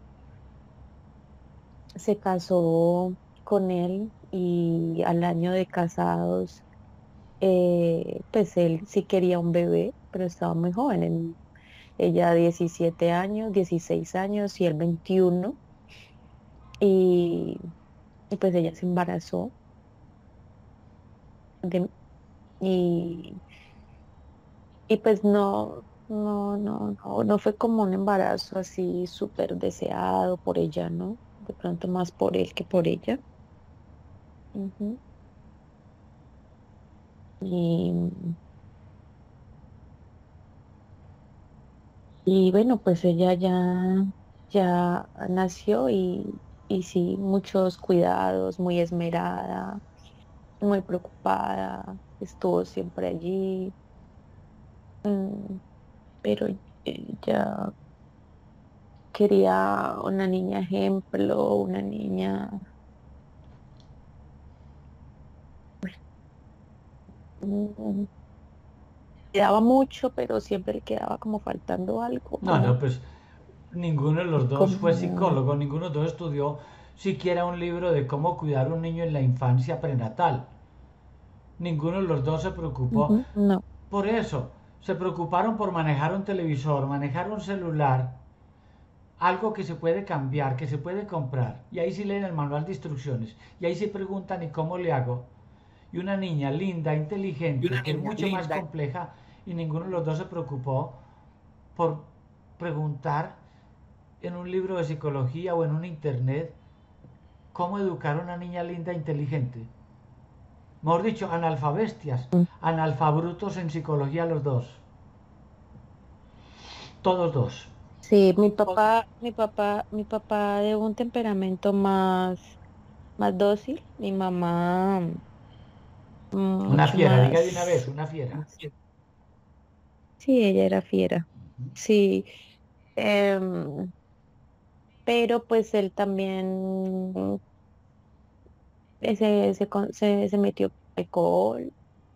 se casó con él y al año de casados, eh, pues él sí quería un bebé, pero estaba muy joven. él- ella diecisiete años, dieciséis años y él veintiuno. Y, y pues ella se embarazó de, y, y pues no, no, no, no, no fue como un embarazo así súper deseado por ella, ¿no? De pronto más por él que por ella. Ujú. Y, y bueno, pues ella ya, ya nació y, y sí, muchos cuidados, muy esmerada, muy preocupada, estuvo siempre allí, mm, pero ella quería una niña ejemplo, una niña, mm, le daba mucho, pero siempre le quedaba como faltando algo,
No, no,
como,
pues ninguno de los dos fue
como,
psicólogo, ninguno de los dos estudió siquiera un libro de cómo cuidar a un niño en la infancia prenatal. Ninguno de los dos se preocupó
ujú, no,
por eso. Se preocuparon por manejar un televisor, manejar un celular, algo que se puede cambiar, que se puede comprar. Y ahí sí leen el manual de instrucciones. Y ahí se preguntan, ¿y cómo le hago? Y una niña linda, inteligente, que es mucho más compleja, y ninguno de los dos se preocupó por preguntar en un libro de psicología o en un internet cómo educar a una niña linda e inteligente. Mejor dicho, analfabestias, analfabrutos en psicología los dos. Todos dos.
Sí, mi papá, mi papá, mi papá de un temperamento más, más dócil, mi mamá mm,
Una
mucho
fiera, diga de una vez,
más,
una fiera.
sí, ella era fiera,
Ujú.
sí, em, pero pues él también eh, se, se, con- se, se metió con alcohol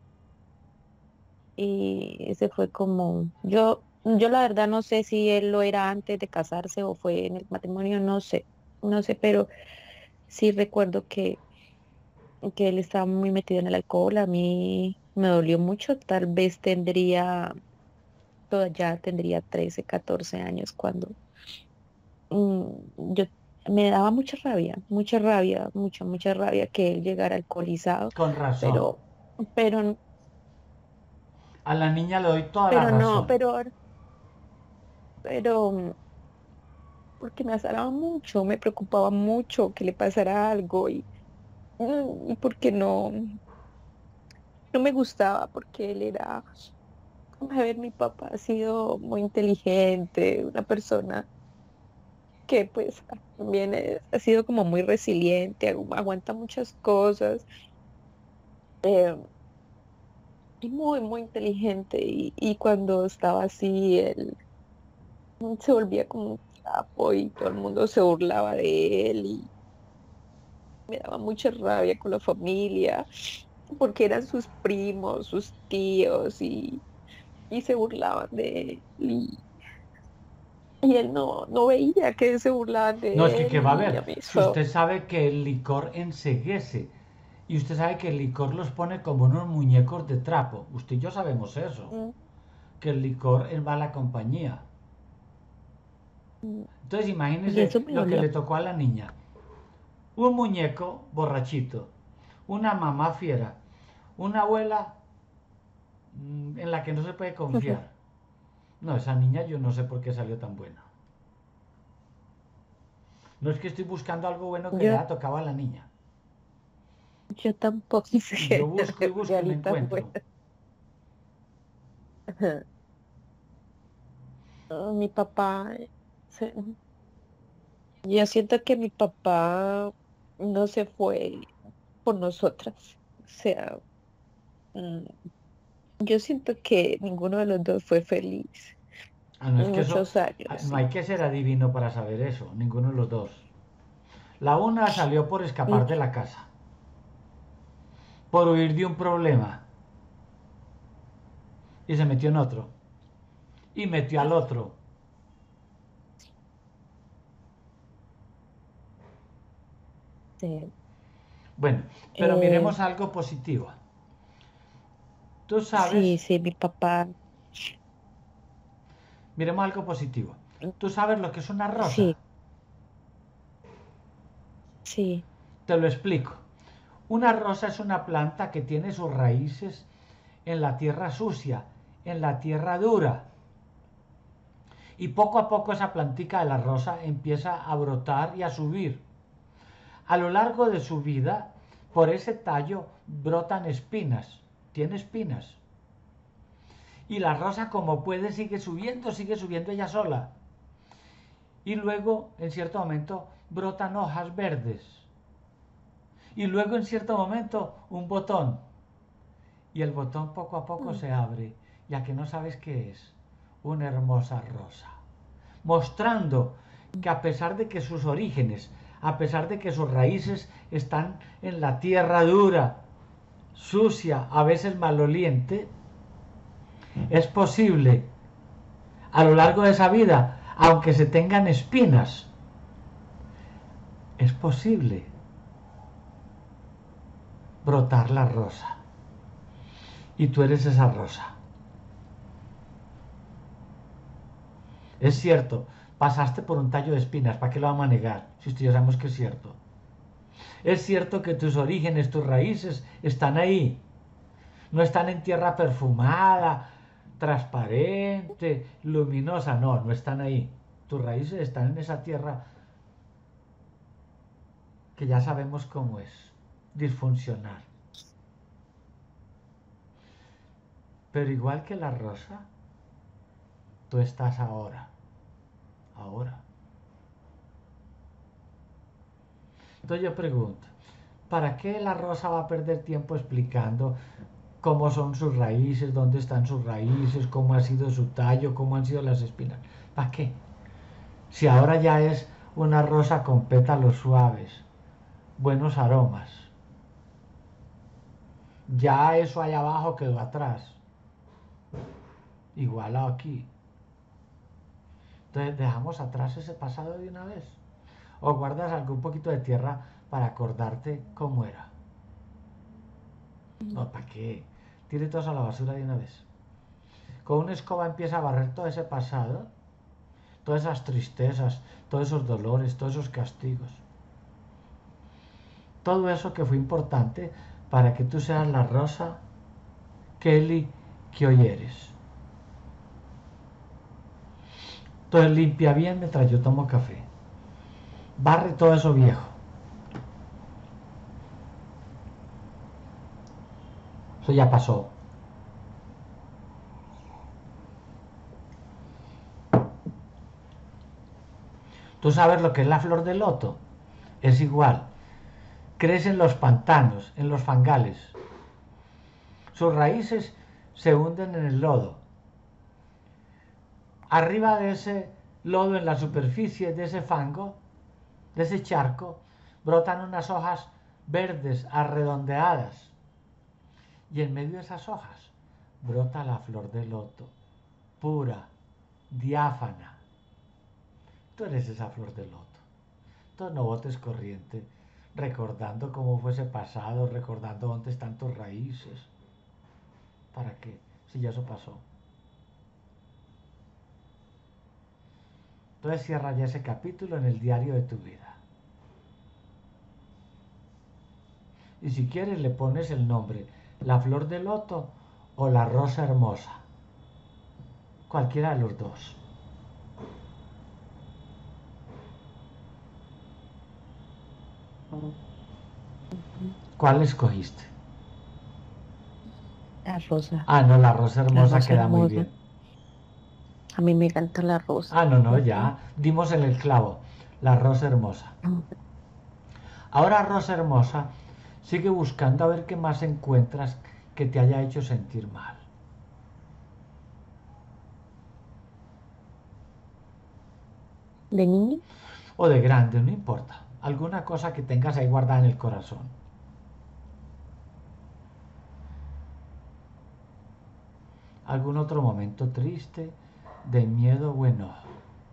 y ese fue como, yo, yo la verdad no sé si él lo era antes de casarse o fue en el matrimonio, no sé, no sé, pero sí recuerdo que que él estaba muy metido en el alcohol, a mí me dolió mucho, tal vez tendría, toda- ya tendría trece catorce años cuando mm, yo me daba mucha rabia, mucha rabia, mucha, mucha rabia que él llegara alcoholizado,
Con razón.
pero, pero,
A la niña le doy toda la
pero no,
razón.
pero, pero, mm, porque me azaraba mucho, me preocupaba mucho que le pasara algo y, mm, y porque no, no me gustaba, porque él era. A ver, mi papá ha sido muy inteligente, una persona que pues también es- ha sido como muy resiliente, agu- aguanta muchas cosas, eh, y muy, muy inteligente. Y, y cuando estaba así, él se volvía como un trapo y todo el mundo se burlaba de él y me daba mucha rabia con la familia, porque eran sus primos, sus tíos y, y se burlaban de él. Y él no, no veía que se burlaban
No, es
de
que,
él
¿qué va a
y
haber?
a mí
Si
eso.
usted sabe que el licor enseguece. Y usted sabe que el licor los pone como unos muñecos de trapo. Usted y yo sabemos eso.
mm,
Que el licor es mala compañía.
mm,
Entonces
Y
imagínese
eso me
lo que
dolió.
le tocó a la niña. Un muñeco borrachito. Una mamá fiera. Una abuela mm, en la que no se puede confiar. No, esa niña yo no sé por qué salió tan buena. No es que estoy buscando algo bueno que le
Yo,
haya tocado a la niña.
yo tampoco
Y yo
sé
busco y busco y no
Realita fue.
encuentro.
Ah, Mi papá, eh, se- yo siento que mi papá no se fue por nosotras. O sea, mm, yo siento que ninguno de los dos fue feliz
Ah, no, es que eso,
muchos años,
ah, no
sí.
hay que ser adivino para saber eso, ninguno de los dos. La una salió por
Mm,
escapar de la casa, por huir de un problema, y se metió en otro, y metió al otro.
sí,
Bueno, pero
eh,
miremos algo positivo. Tú sabes,
sí, sí, mi papá,
miremos algo positivo.
mm,
Tú sabes lo que es una rosa.
sí, sí,
Te lo explico. Una rosa es una planta que tiene sus raíces en la tierra sucia, en la tierra dura. Y poco a poco esa plantica de la rosa empieza a brotar y a subir. A lo largo de su vida, por ese tallo brotan espinas. Tiene espinas. Y la rosa, como puede, sigue subiendo, sigue subiendo ella sola. Y luego, en cierto momento, brotan hojas verdes. Y luego, en cierto momento, un botón. Y el botón poco a poco
mm,
se abre, ya que no sabes qué es. Una hermosa rosa. Mostrando que a pesar de que sus orígenes, a pesar de que sus raíces están en la tierra dura, sucia, a veces maloliente, es posible a lo largo de esa vida, aunque se tengan espinas, es posible brotar la rosa. Y tú eres esa rosa. Es cierto, pasaste por un tallo de espinas, ¿para qué lo vamos a negar? Si usted ya sabemos que es cierto. Es cierto que tus orígenes, tus raíces están ahí. No están en tierra perfumada, transparente, luminosa, no, no están ahí. Tus raíces están en esa tierra que ya sabemos cómo es, disfuncional. Pero igual que la rosa, tú estás ahora, ahora. Entonces yo pregunto, ¿para qué la rosa va a perder tiempo explicando cómo son sus raíces, dónde están sus raíces, cómo ha sido su tallo, cómo han sido las espinas? ¿Para qué? Si ahora ya es una rosa con pétalos suaves, buenos aromas. Ya eso allá abajo quedó atrás. Igualado aquí. Entonces dejamos atrás ese pasado de una vez. O guardas algún poquito de tierra para acordarte cómo era. No, ¿para qué? Tire todo a la basura de una vez. Con una escoba empieza a barrer todo ese pasado, todas esas tristezas, todos esos dolores, todos esos castigos. Todo eso que fue importante para que tú seas la Rosa Kelly que hoy eres. Entonces limpia bien mientras yo tomo café. Barre todo eso viejo. Eso ya pasó. Tú sabes lo que es la flor de loto. Es igual. Crece en los pantanos, en los fangales. Sus raíces se hunden en el lodo. Arriba de ese lodo, en la superficie de ese fango, de ese charco, brotan unas hojas verdes arredondeadas. Y en medio de esas hojas brota la flor de loto, pura, diáfana. Tú eres esa flor de loto. Entonces no botes corriente, recordando cómo fue ese pasado, recordando dónde están tus raíces. ¿Para qué? Si ya eso pasó. Entonces cierra ya ese capítulo en el diario de tu vida. Y si quieres le pones el nombre, la flor de loto o la rosa hermosa. Cualquiera de los dos. ¿Cuál escogiste?
La rosa.
Ah, no, la rosa hermosa
La rosa
queda muy
hermosa.
bien.
A mí me encanta la rosa.
Ah, no, no, ya dimos en el clavo. La rosa hermosa. Ahora, rosa hermosa, sigue buscando a ver qué más encuentras que te haya hecho sentir mal.
¿De niño?
O de grande, no importa. Alguna cosa que tengas ahí guardada en el corazón. Algún otro momento triste, de miedo o enojo.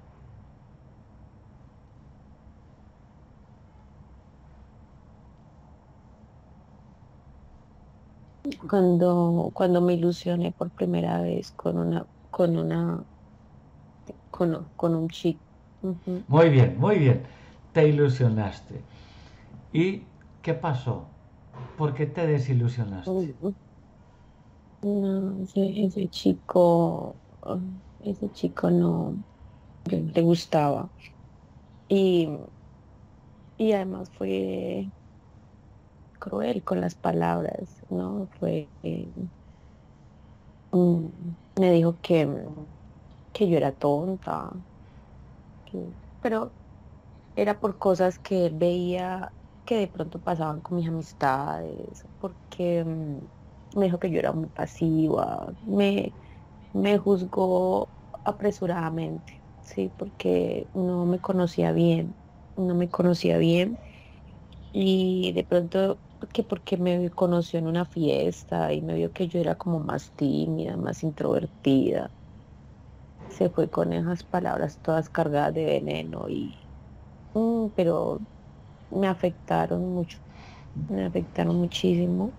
Cuando, cuando me ilusioné por primera vez con una, con una, con, con un chico. Ujú.
Muy bien, muy bien. Te ilusionaste. ¿Y qué pasó? ¿Por qué te desilusionaste?
Mm, No, ese, ese chico, ah, ese chico no le, le gustaba. Y, y además fue cruel con las palabras, ¿no? Fue, eh, mm, me dijo que, que yo era tonta, que- pero era por cosas que él veía que de pronto pasaban con mis amistades, porque mm, me dijo que yo era muy pasiva, me, me juzgó apresuradamente, sí, porque no me conocía bien, no me conocía bien y de pronto que porque me conoció en una fiesta y me vio que yo era como más tímida, más introvertida, se fue con esas palabras todas cargadas de veneno y mm, pero me afectaron mucho, me afectaron muchísimo.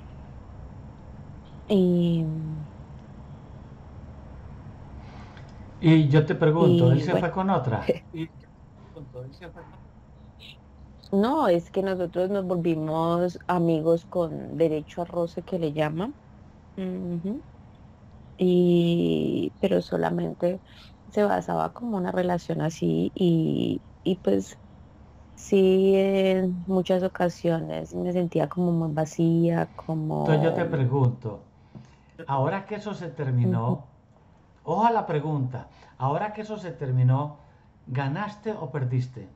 Y
Y yo te pregunto, ¿él
Y
se
bueno,
fue con otra?
no, es que nosotros nos volvimos amigos con derecho a roce que le llaman. Ujú. Y, pero solamente se basaba como una relación así y, y pues sí, en muchas ocasiones me sentía como muy vacía,
Entonces yo te
como...
pregunto, ahora que eso se
Ujú.
terminó, ojo a la pregunta, ahora que eso se terminó, ¿ganaste o perdiste?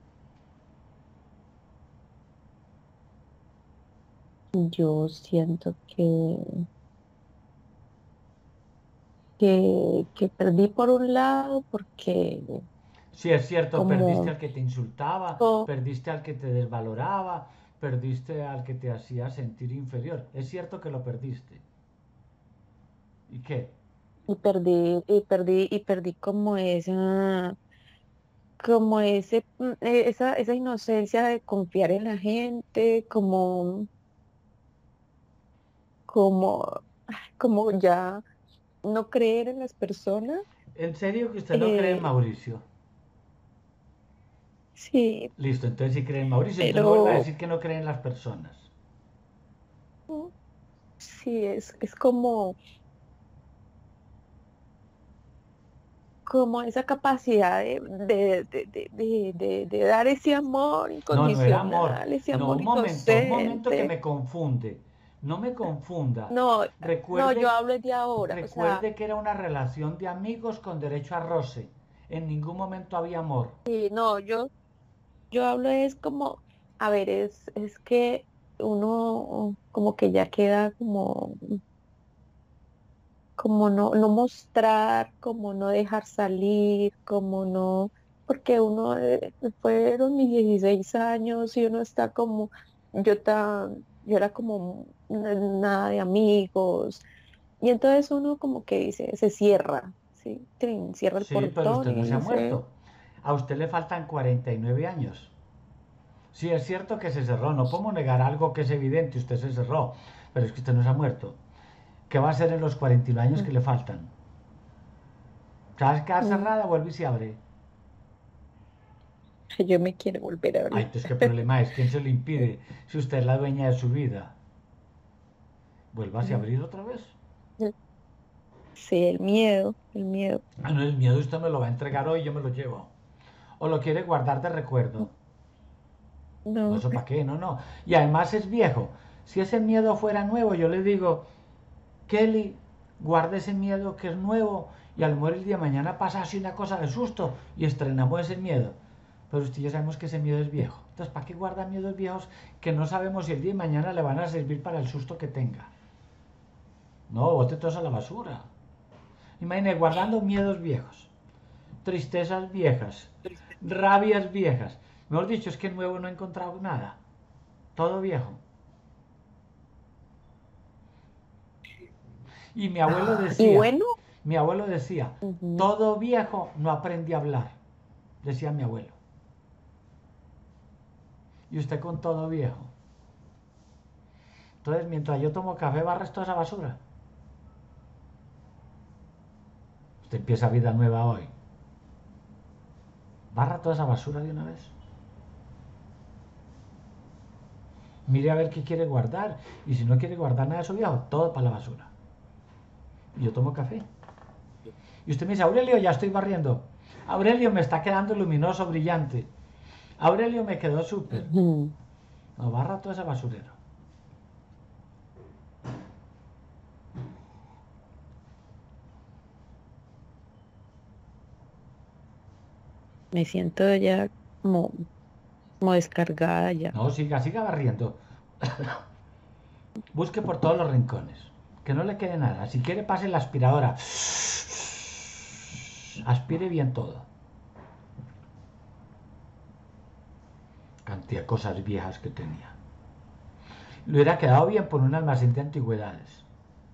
Yo siento que, que, que perdí por un lado porque
Si es cierto, perdiste
como...
al que te insultaba,
co-
perdiste al que te desvaloraba, perdiste al que te hacía sentir inferior. Es cierto que lo perdiste. ¿Y qué?
y perdí, y perdí, y perdí como esa, como ese, mm, eh, esa, esa inocencia de confiar en la gente, como, como, como ya no creer en las personas.
¿En serio que usted no cree en
eh,
Mauricio?
sí,
Listo, entonces sí cree en Mauricio, entonces no vuelva a
pero
decir que no cree en las personas.
mm, sí, es, es como, como esa capacidad de, de, de, de, de, de- de dar ese amor
No, no era amor.
incondicional, ese
No,
amor
un momento, un momento que
inocente.
me confunde. No me confunda.
No, no, yo
Recuerde,
hablo de ahora, o sea,
recuerde que era una relación de amigos con derecho a roce. En ningún momento había amor.
sí, no, yo, yo hablo es como, a ver, es, es que uno como que ya queda como, como no, no mostrar, como no dejar salir, como no, porque uno, eh, fueron mis dieciséis años y uno está como, yo tan, yo era como na- nada de amigos, y entonces uno como que dice, se cierra, ¿sí? Trin, cierra el
Sí, pero
portón
usted no
y
se ha
dice,
muerto. A usted le faltan cuarenta y nueve años. Sí, es cierto que se cerró. No podemos negar algo que es evidente. Usted se cerró. Pero es que usted no se ha muerto. ¿Qué va a hacer en los cuarenta y nueve años
"Mm,
que le faltan? ¿Se va a quedar
mm,
cerrada? Vuelve y se abre.
yo me quiero volver a
Ay,
abrir".
entonces, ¿qué problema es? ¿Quién se lo impide? Si usted es la dueña de su vida. Vuélvase a
Mm,
abrir otra vez.
sí, el miedo, el miedo.
Ah, no, el miedo usted me lo va a entregar hoy, yo me lo llevo. O lo quiere guardar de recuerdo. No,
No,
eso para qué, no, no. Y además es viejo. Si ese miedo fuera nuevo, yo le digo, Kelly, guarda ese miedo que es nuevo y a lo mejor el día de mañana pasa así una cosa de susto y estrenamos ese miedo. Pero usted ya sabemos que ese miedo es viejo. Entonces, ¿para qué guarda miedos viejos que no sabemos si el día de mañana le van a servir para el susto que tenga? No, bote todo eso a la basura. Imagine guardando miedos viejos, tristezas viejas, rabias viejas. Mejor dicho, es que nuevo no he encontrado nada. Todo viejo. Y mi abuelo
y
decía,
bueno,
mi abuelo decía,
ujú,
todo viejo no aprende a hablar, decía mi abuelo. Y usted con todo viejo. Entonces, mientras yo tomo café, barres toda esa basura. Usted empieza vida nueva hoy. Barra toda esa basura de una vez. Mire a ver qué quiere guardar. Y si no quiere guardar nada de eso viejo, todo para la basura. Y yo tomo café. Y usted me dice, Aurelio, ya estoy barriendo. Aurelio, me está quedando luminoso, brillante. Aurelio, me quedó súper.
ujú.
No, barra todo ese basurero.
Me siento ya como, como descargada ya.
No, siga, siga barriendo. Busque por todos los rincones. Que no le quede nada. Si quiere, pase la aspiradora. Aspire bien todo. Cantidad de cosas viejas que tenía. Le hubiera quedado bien por un almacén de antigüedades.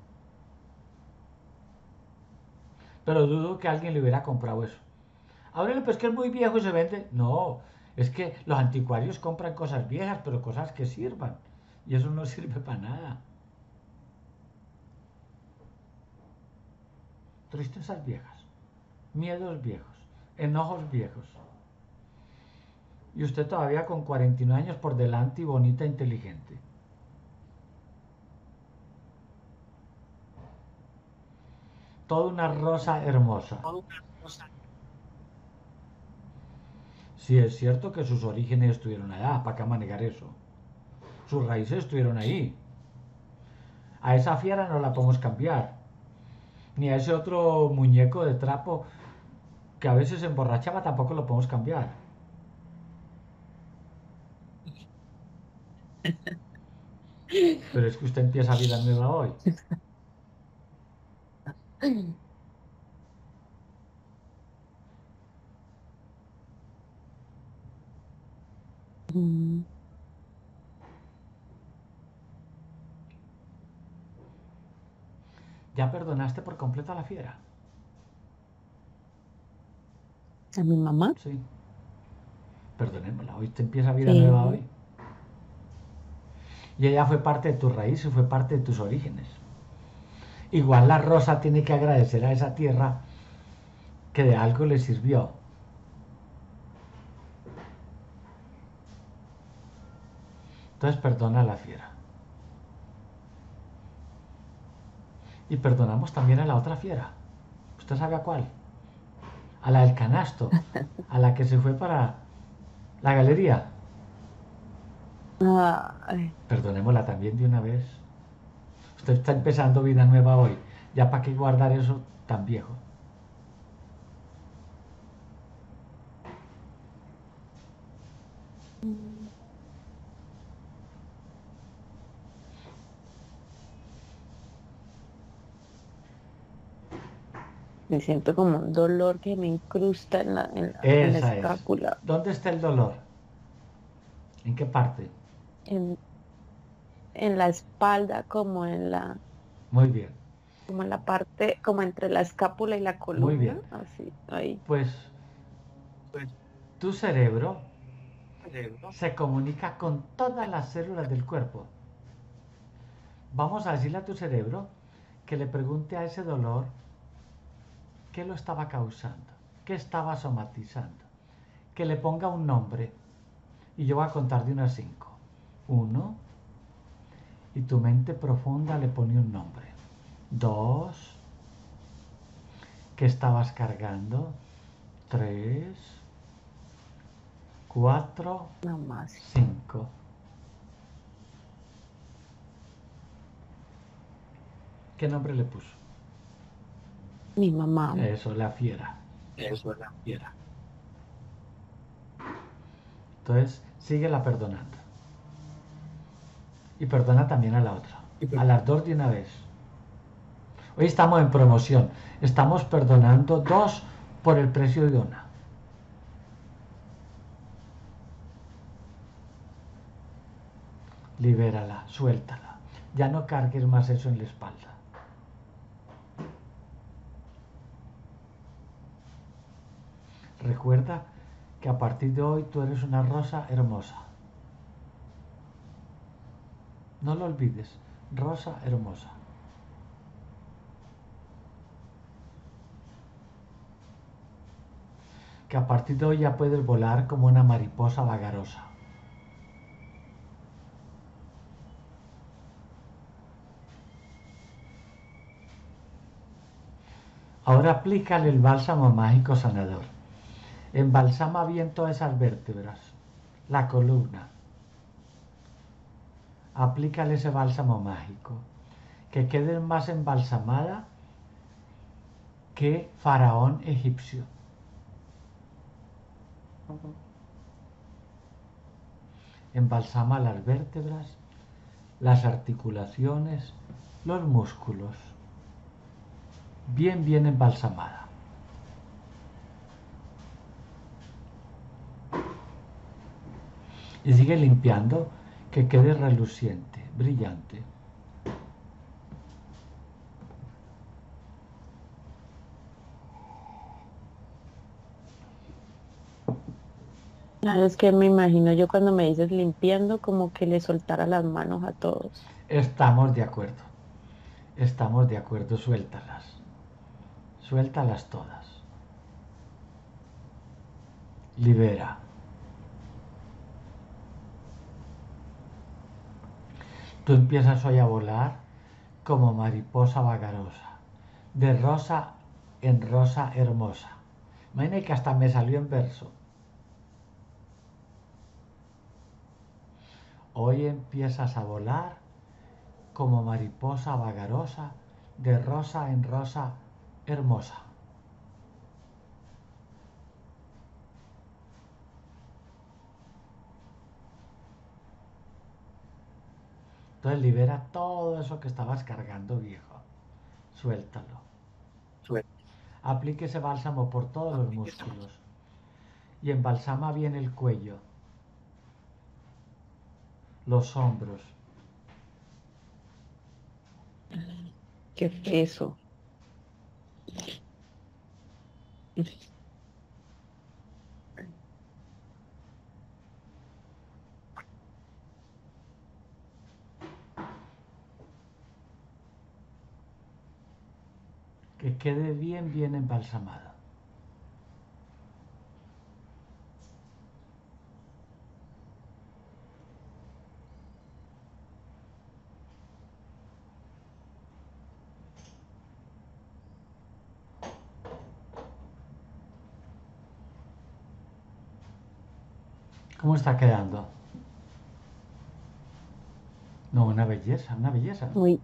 Pero dudo que alguien le hubiera comprado eso. Ahora, pues que es muy viejo y se vende. No, es que los anticuarios compran cosas viejas, pero cosas que sirvan. Y eso no sirve para nada. Tristezas viejas. miedos viejos, enojos viejos. Y usted todavía con cuarenta y nueve años por delante y bonita e inteligente. Toda una rosa hermosa. Sí, es cierto que sus orígenes estuvieron allá, ¿para qué manejar eso? Sus raíces estuvieron ahí. A esa fiera no la podemos cambiar. Ni a ese otro muñeco de trapo que a veces se emborrachaba tampoco lo podemos cambiar. Pero es que usted empieza vida nueva hoy.
Mm,
¿Ya perdonaste por completo a la fiera?
¿A mi mamá?
Sí. Perdonémosla, hoy te empieza vida nueva
Sí.
hoy. Y ella fue parte de tu raíz y fue parte de tus orígenes. Igual la rosa tiene que agradecer a esa tierra que de algo le sirvió. Entonces perdona a la fiera. Y perdonamos también a la otra fiera. ¿Usted sabe a cuál? A la del canasto, a la que se fue para la galería.
Ay,
Perdonémosla también de una vez. Usted está empezando vida nueva hoy. ¿Ya para qué guardar eso tan viejo?
mm, me siento como un dolor que me incrusta en la, en la, en la
Esa es.
escápula,
¿Dónde está el dolor? ¿En qué parte?
en, en la espalda, como en la,
Muy bien,
como en la parte, como entre la escápula y la
muy
columna,
bien.
así, ahí.
Pues tu cerebro se comunica con todas las células del cuerpo. Vamos a decirle a tu cerebro que le pregunte a ese dolor qué lo estaba causando, qué estaba somatizando, que le ponga un nombre. Y yo voy a contar de uno a cinco. Uno, y tu mente profunda le pone un nombre. Dos, ¿qué estabas cargando? Tres, cuatro,
No más.
cinco. ¿Qué nombre le puso?
Mi mamá.
Eso, la fiera.
Eso es la fiera.
Entonces, síguela perdonando. Y perdona también a la otra. A las dos de una vez. Hoy estamos en promoción. Estamos perdonando dos por el precio de una. Libérala, suéltala. Ya no cargues más eso en la espalda. Recuerda que a partir de hoy tú eres una rosa hermosa. No lo olvides, rosa hermosa. Que a partir de hoy ya puedes volar como una mariposa vagarosa. Ahora aplícale el bálsamo mágico sanador. Embalsama bien todas esas vértebras, la columna. Aplícale ese bálsamo mágico. Que quede más embalsamada que faraón egipcio. Embalsama las vértebras, las articulaciones, los músculos. Bien, bien embalsamada. Y sigue limpiando, que quede reluciente, brillante.
Es que me imagino yo cuando me dices limpiando, como que le soltara las manos a todos.
Estamos de acuerdo. Estamos de acuerdo, suéltalas. Suéltalas todas. libera. Tú empiezas hoy a volar como mariposa vagarosa, de rosa en rosa hermosa. Imagínate que hasta me salió en verso. Hoy empiezas a volar como mariposa vagarosa, de rosa en rosa hermosa. Entonces libera todo eso que estabas cargando, viejo. Suéltalo. Aplique ese bálsamo por todos los músculos y embalsama bien el cuello, los hombros.
Qué peso.
Que quede bien, bien embalsamado. ¿Cómo está quedando? No, una belleza, una belleza.
Muy,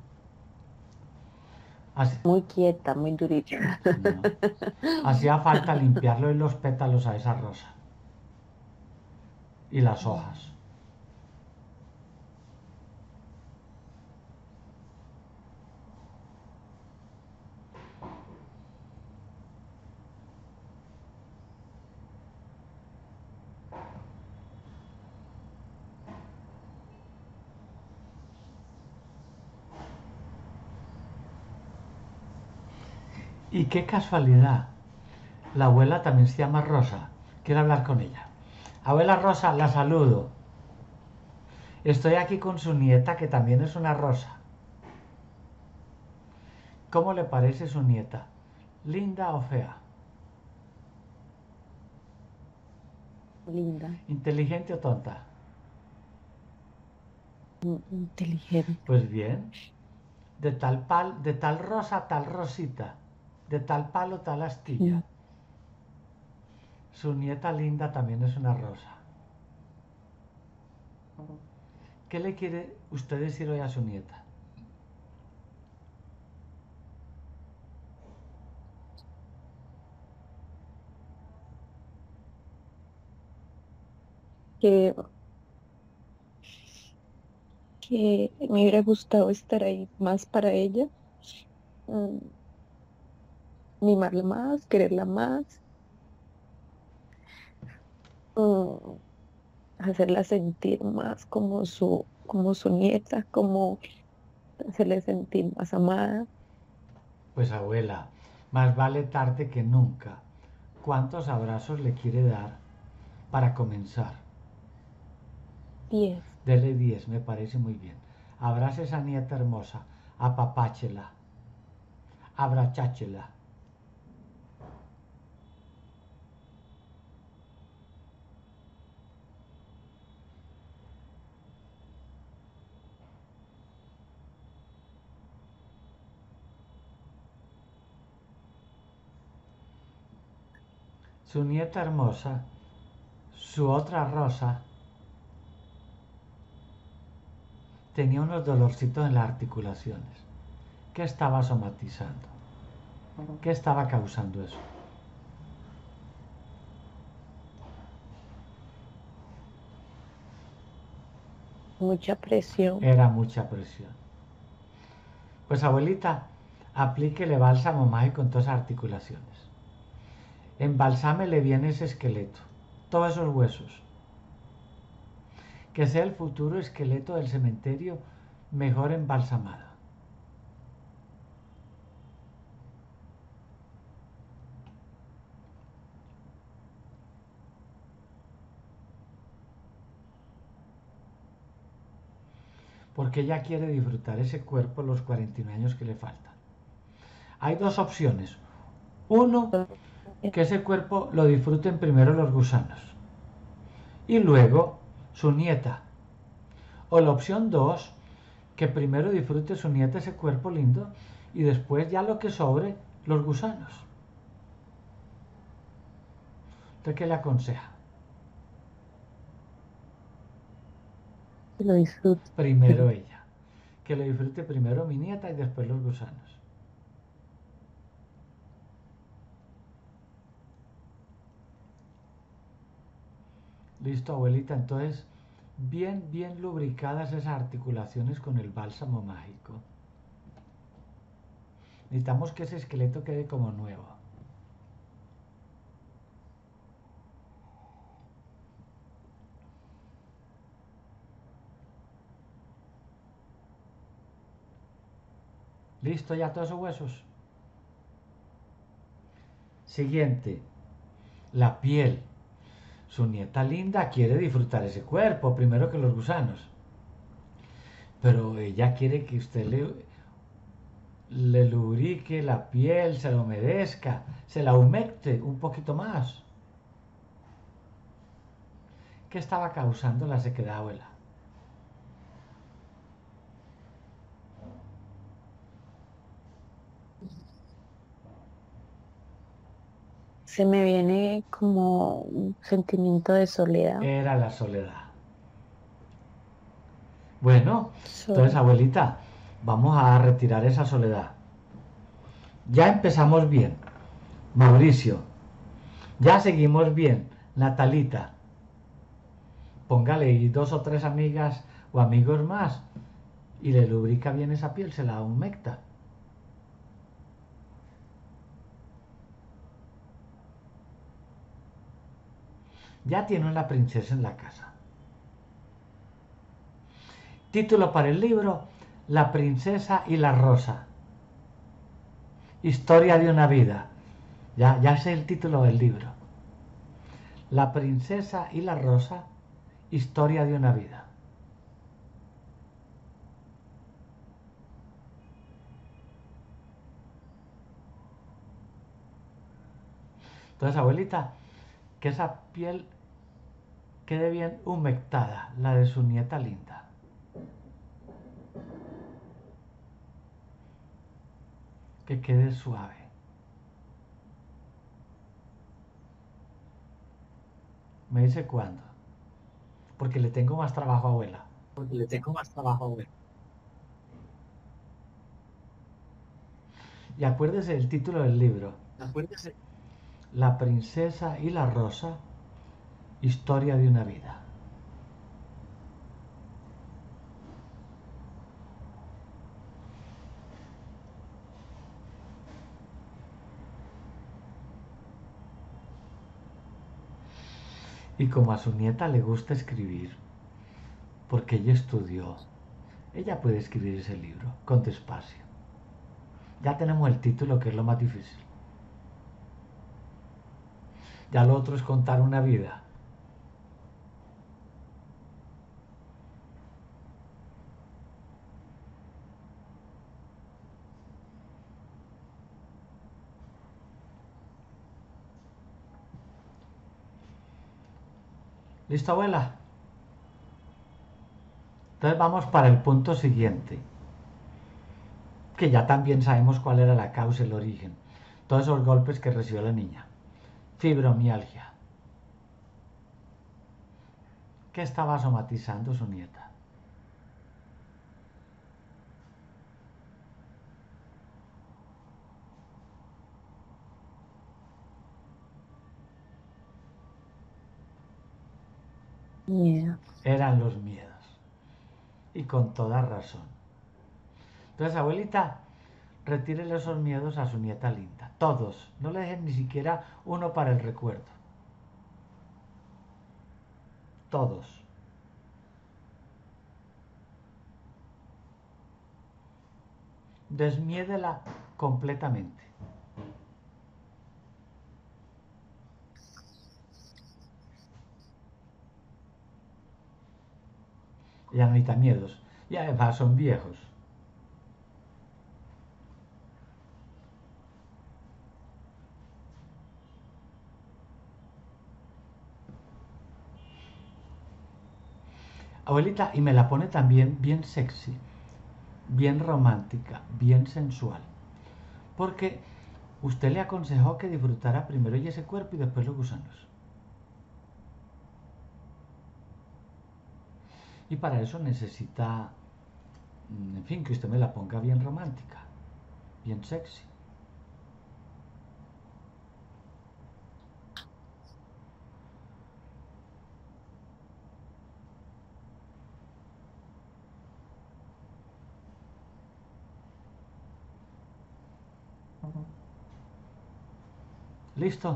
Así,
muy quieta, muy durita.
no. Hacía falta limpiarle los pétalos a esa rosa. Y las hojas. Y qué casualidad. La abuela también se llama Rosa. Quiero hablar con ella. Abuela Rosa, la saludo. Estoy aquí con su nieta, que también es una rosa. ¿Cómo le parece su nieta? ¿Linda o fea?
Linda,
¿Inteligente o tonta?
in- inteligente.
Pues bien, de tal pal, de tal rosa, tal rosita, de tal palo, tal astilla.
Mm.
Su nieta linda también es una rosa. ¿Qué le quiere usted decir hoy a su nieta?
Que, que me hubiera gustado estar ahí más para ella, mm, mimarla más, quererla más, mm, hacerla sentir más como su, como su nieta, como hacerle sentir más amada.
Pues abuela, más vale tarde que nunca. ¿Cuántos abrazos le quiere dar para comenzar?
Diez.
Dele diez, me parece muy bien. Abrace a esa nieta hermosa, apapáchela, abracháchela. Su nieta hermosa, su otra rosa, tenía unos dolorcitos en las articulaciones. ¿Qué estaba somatizando? ¿Qué estaba causando eso?
Mucha presión.
Era mucha presión. Pues abuelita, aplíquele bálsamo mágico en todas las articulaciones. Embalsámele bien ese esqueleto, todos esos huesos. Que sea el futuro esqueleto del cementerio mejor embalsamado. Porque ella quiere disfrutar ese cuerpo los cuarenta y uno años que le faltan. Hay dos opciones. Uno, que ese cuerpo lo disfruten primero los gusanos y luego su nieta. O la opción dos, que primero disfrute su nieta ese cuerpo lindo y después ya lo que sobre los gusanos. ¿Usted qué le aconseja?
Que lo disfrute.
Primero ella. Que lo disfrute primero mi nieta y después los gusanos. Listo, abuelita. Entonces, bien, bien lubricadas esas articulaciones con el bálsamo mágico. Necesitamos que ese esqueleto quede como nuevo. Listo ya todos esos huesos. Siguiente, la piel. Su nieta linda quiere disfrutar ese cuerpo primero que los gusanos. Pero ella quiere que usted le, le lubrique la piel, se la humedezca, se la humecte un poquito más. ¿Qué estaba causando la sequedad, abuela?
Se me viene como un sentimiento de soledad.
Era la soledad. Bueno, entonces,
Sol-
abuelita, vamos a retirar esa soledad. Ya empezamos bien. Mauricio, ya seguimos bien. Natalita, póngale ahí dos o tres amigas o amigos más y le lubrica bien esa piel, se la humecta. Ya tiene una princesa en la casa. Título para el libro: La princesa y la rosa. Historia de una vida. Ya, ya sé el título del libro. La princesa y la rosa. Historia de una vida. Entonces, abuelita, que esa piel quede bien humectada, la de su nieta linda. Que quede suave. Me dice cuándo. Porque le tengo más trabajo, abuela.
Porque le tengo más trabajo, güey.
Y acuérdese del título del libro:
Acuérdese.
La princesa y la rosa. Historia de una vida. Y como a su nieta le gusta escribir, porque ella estudió, ella puede escribir ese libro con despacio. Ya tenemos el título, que es lo más difícil. Ya lo otro es contar una vida. ¿Listo, abuela? Entonces vamos para el punto siguiente, que ya también sabemos cuál era la causa, el origen. Todos esos golpes que recibió la niña. Fibromialgia. ¿Qué estaba somatizando su nieta?
Miedo.
Eran los miedos. Y con toda razón. Entonces, abuelita, retírele esos miedos a su nieta linda. Todos. No le dejen ni siquiera uno para el recuerdo. Todos. Desmiédela completamente. Ya no necesita miedos. Y además son viejos. Abuelita, y me la pone también bien sexy, bien romántica, bien sensual. Porque usted le aconsejó que disfrutara primero y ese cuerpo y después los gusanos. Y para eso necesita, en fin, que usted me la ponga bien romántica, bien sexy. ¿Listo?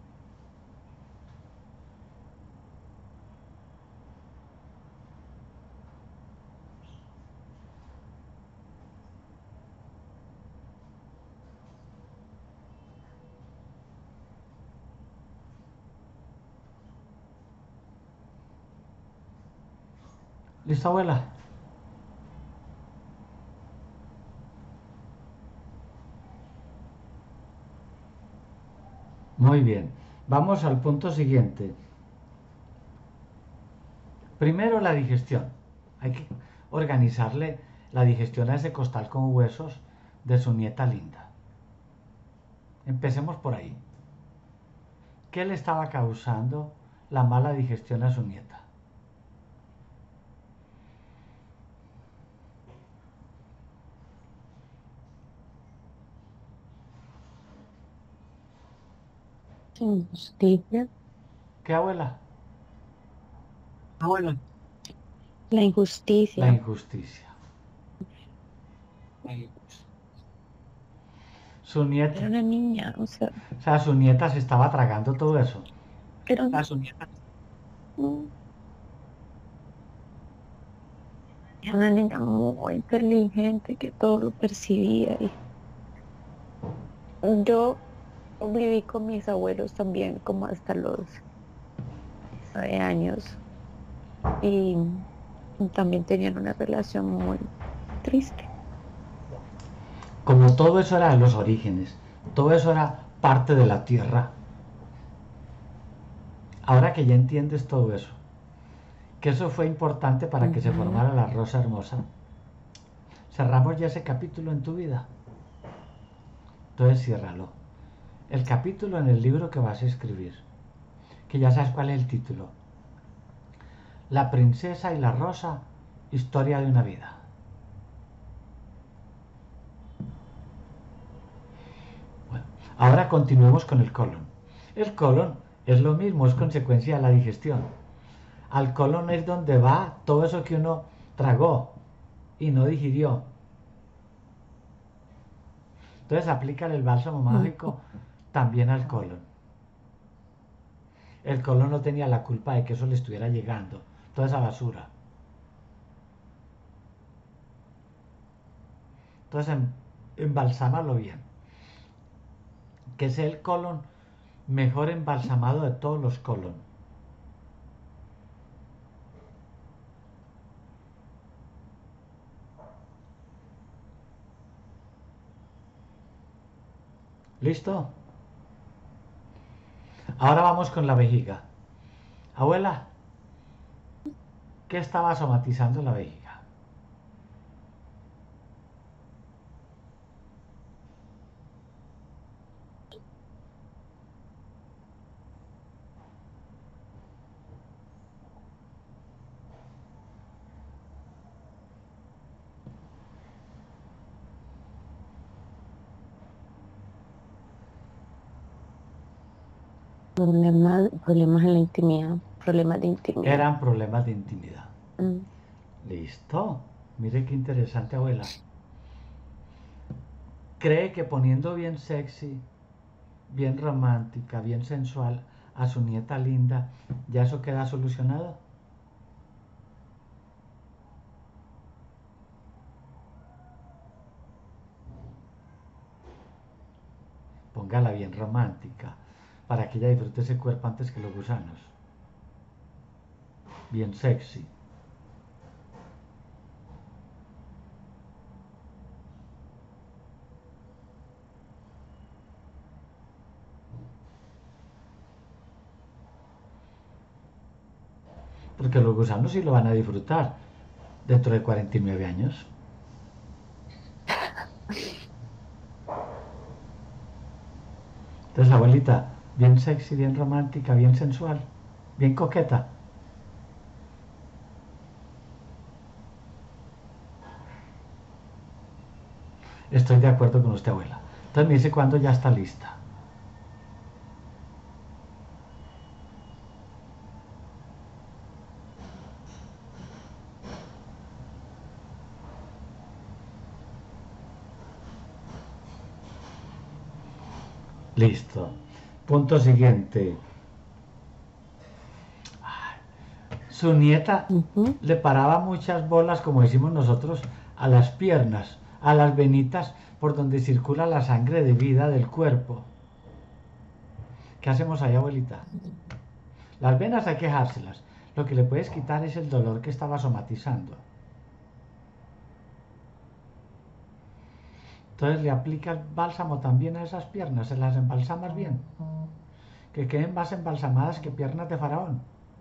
¿Listo, abuela? Muy bien. Vamos al punto siguiente. Primero la digestión. Hay que organizarle la digestión a ese costal con huesos de su nieta linda. Empecemos por ahí. ¿Qué le estaba causando la mala digestión a su nieta?
Injusticia.
¿Qué, abuela?
Ah, bueno.
La
La
injusticia.
injusticia.
eh,
Su nieta,
Era una niña, o sea,
o sea, su nieta se estaba tragando todo eso.
era
Las uñas.
un- era una niña muy inteligente que todo lo percibía. Y yo viví con mis abuelos también como hasta los nueve años y también tenían una relación muy triste.
Como todo eso era de los orígenes, todo eso era parte de la tierra. Ahora que ya entiendes todo eso, que eso fue importante para que se
Ujú.
formara la rosa hermosa, cerramos ya ese capítulo en tu vida. Entonces ciérralo. El capítulo en el libro que vas a escribir, que ya sabes cuál es el título. La princesa y la rosa, historia de una vida. Bueno, ahora continuemos con el colon. El colon es lo mismo, es consecuencia de la digestión. Al colon es donde va todo eso que uno tragó y no digirió. Entonces aplican el bálsamo mágico también al colon. El colon no tenía la culpa de que eso le estuviera llegando, toda esa basura. Entonces em, embalsámalo bien. Que es el colon mejor embalsamado de todos los colon. ¿Listo? Ahora vamos con la vejiga. Abuela, ¿qué estaba somatizando la vejiga?
Problemas, problemas en la intimidad, problemas de intimidad.
Eran problemas de intimidad.
Mm.
¿Listo? Mire qué interesante, abuela. ¿Cree que poniendo bien sexy, bien romántica, bien sensual a su nieta linda, ya eso queda solucionado? Póngala bien romántica, para que ella disfrute ese cuerpo antes que los gusanos. Bien sexy. Porque los gusanos sí lo van a disfrutar dentro de cuarenta y nueve años. Entonces, abuelita, bien sexy, bien romántica, bien sensual, bien coqueta. Estoy de acuerdo con usted, abuela. Entonces me dice cuándo ya está lista. Listo. Punto siguiente. Su nieta
Ujú.
le paraba muchas bolas, como decimos nosotros, a las piernas, a las venitas por donde circula la sangre de vida del cuerpo. ¿Qué hacemos ahí, abuelita? Las venas hay que dejárselas. Lo que le puedes quitar es el dolor que estaba somatizando. Entonces le aplicas bálsamo también a esas piernas, se las embalsamas bien. Que queden más embalsamadas que piernas de faraón.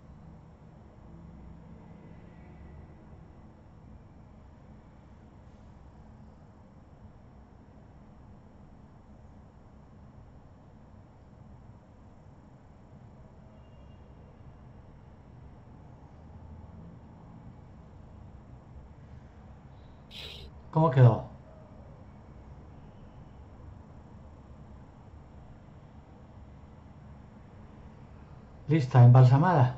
¿Cómo quedó? ¿Lista? ¿Embalsamada?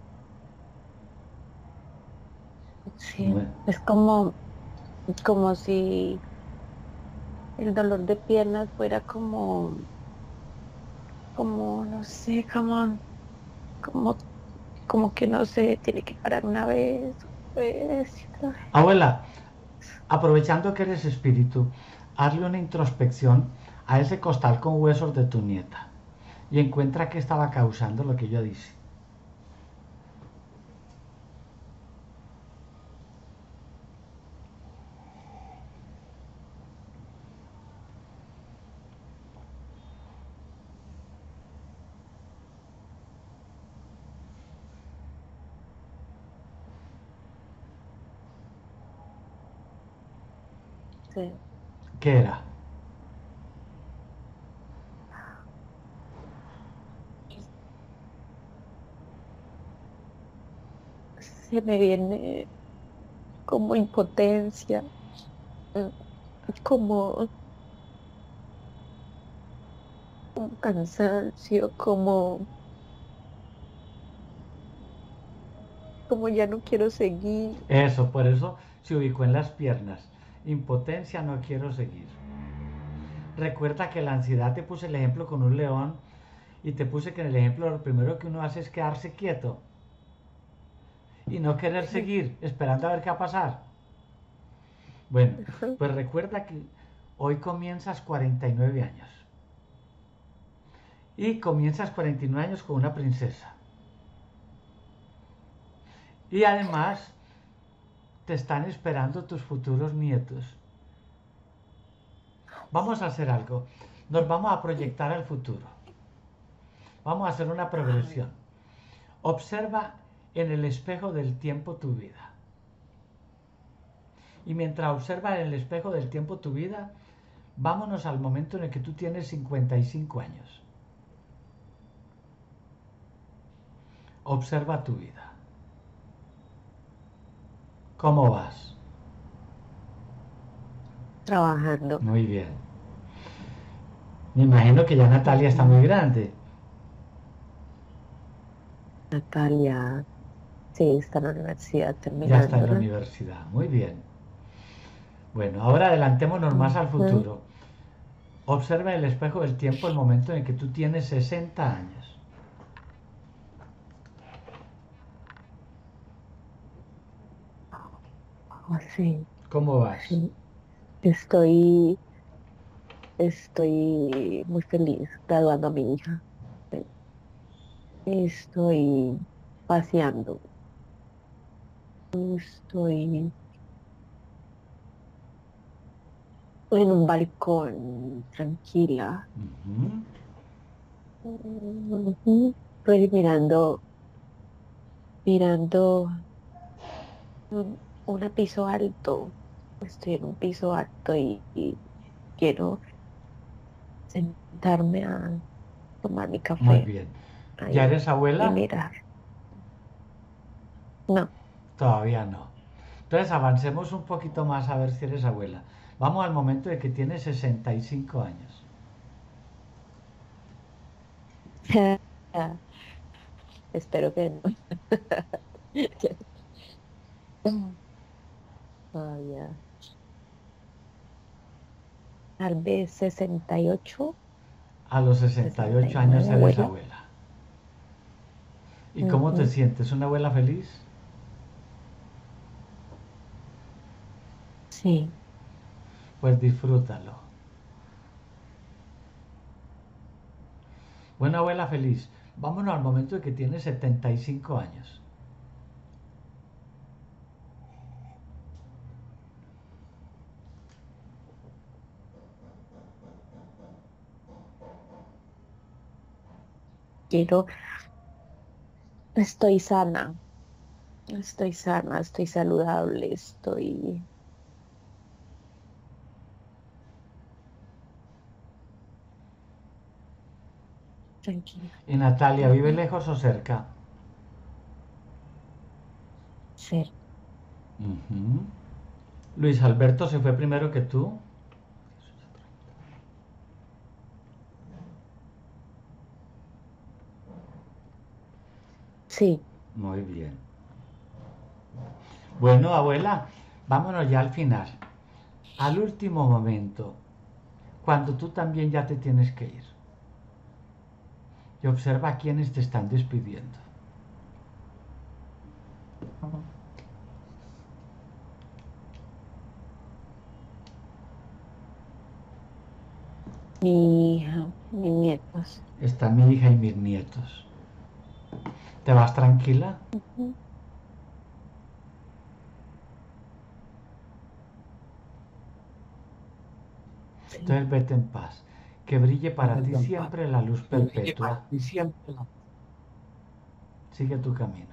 Sí,
Bueno.
es como, como si el dolor de piernas fuera como, como, no sé, como, como, como que no sé, tiene que parar una vez, pues, y otra vez.
Abuela, aprovechando que eres espíritu, hazle una introspección a ese costal con huesos de tu nieta y encuentra qué estaba causando lo que yo dije.
Sí.
¿Qué era?
Se me viene como impotencia, mm, como, como cansancio, como, como ya no quiero seguir.
Eso, por eso se ubicó en las piernas. Impotencia, no quiero seguir. Recuerda que la ansiedad, te puse el ejemplo con un león y te puse que en el ejemplo lo primero que uno hace es quedarse quieto y no querer seguir esperando a ver qué va a pasar. Bueno, pues recuerda que hoy comienzas cuarenta y nueve años y comienzas cuarenta y nueve años con una princesa. Y además te están esperando tus futuros nietos. Vamos a hacer algo. Nos vamos a proyectar al futuro. Vamos a hacer una
A ver,
progresión. Observa en el espejo del tiempo tu vida. Y mientras observa en el espejo del tiempo tu vida, vámonos al momento en el que tú tienes cincuenta y cinco años. Observa tu vida. ¿Cómo vas?
trabajando.
Muy bien. Me imagino que ya Natalia está muy
Ujú.
grande.
Natalia, sí, está en la universidad
Ya está en la
terminándola.
universidad. Muy bien. Bueno, ahora adelantémonos más al
Ujú.
futuro. Observa en el espejo del tiempo el momento en que tú tienes sesenta años.
Oh, sí,
¿Cómo vas?
sí. Estoy, estoy muy feliz graduando a mi hija. Sí. Estoy paseando. Estoy en un balcón, tranquila.
Ujú.
Ujú. Estoy mirando mirando un, un piso alto. Estoy en un piso alto y, y quiero sentarme a tomar mi
Muy
café
bien. ¿Ya
ahí
eres
y
abuela?
mirar. No,
Todavía no. Entonces avancemos un poquito más a ver si eres abuela. Vamos al momento de que tienes sesenta y cinco años.
espero que no. Ah, ya. Tal vez sesenta y ocho,
A los sesenta y
sesenta y
ocho años
nueve,
eres
abuela.
abuela. ¿Y cómo te
Ujú.
sientes? ¿Una abuela feliz?
Sí,
Pues disfrútalo. Buena abuela feliz. Vámonos al momento de que tienes setenta y cinco años.
quiero, estoy sana, estoy sana, estoy saludable, estoy tranquila.
¿Y Natalia vive
Ujú.
lejos o cerca?
Sí,
Ujú. Luis Alberto se fue primero que tú.
sí,
Muy bien. Bueno, abuela, vámonos ya al final. Al último momento, cuando tú también ya te tienes que ir. Y observa a quienes te están despidiendo.
mi hija, mis nietos.
Está mi hija y mis nietos. ¿Te vas tranquila?
Ujú. Sí,
Entonces vete en paz. Que brille para ti
Vete en paz.
siempre la luz
Que brille para
perpetua.
ti siempre la
Sigue tu camino.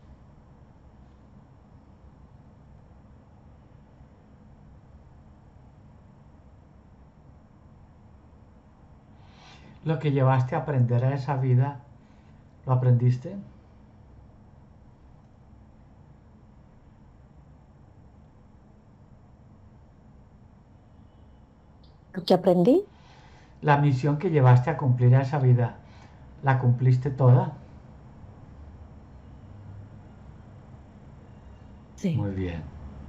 Lo que llevaste a aprender a esa vida, ¿lo aprendiste?
lo que aprendí.
La misión que llevaste a cumplir a esa vida, ¿la cumpliste toda?
Sí.
Muy bien.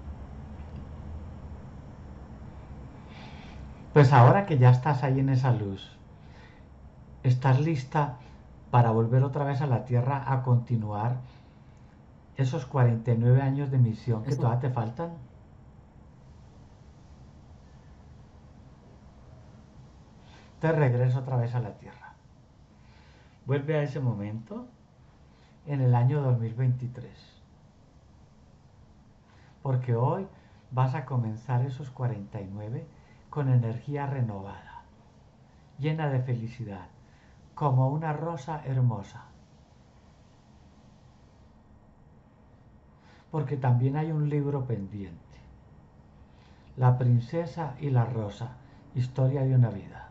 Pues ahora que ya estás ahí en esa luz, ¿estás lista para volver otra vez a la Tierra a continuar esos cuarenta y nueve años de misión que
Eso.
todavía te faltan? Te regreso otra vez a la Tierra. Vuelve a ese momento en el año dos mil veintitrés. Porque hoy vas a comenzar esos cuarenta y nueve con energía renovada, llena de felicidad, como una rosa hermosa. Porque también hay un libro pendiente. La princesa y la rosa, historia de una vida.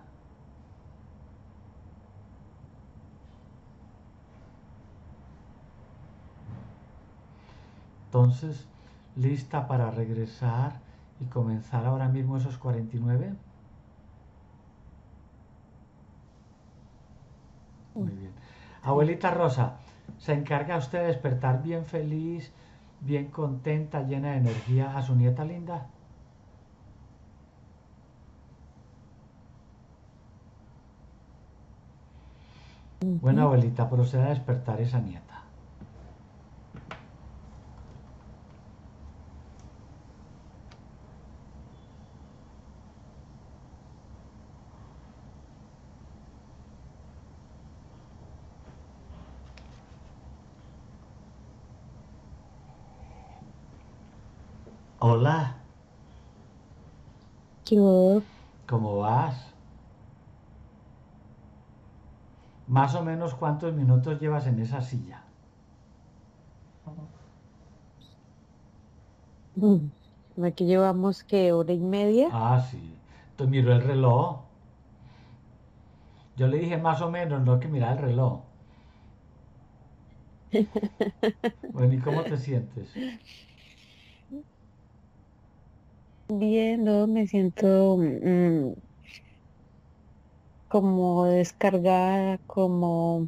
Entonces, ¿lista para regresar y comenzar ahora mismo esos cuarenta y nueve? Muy bien.
Sí.
Abuelita Rosa, se encarga usted de despertar bien feliz, bien contenta, llena de energía a su nieta linda. Bueno,
Ujú.
abuelita, proceda a despertar esa nieta. Hola,
Yo,
¿cómo vas? Más o menos cuántos minutos llevas en esa silla.
Mm, Aquí llevamos que hora y media.
Ah, sí. Entonces miró el reloj. Yo le dije más o menos, no que mirar el reloj. Bueno, ¿y cómo te sientes?
Bien, no, me siento mm, como descargada, como,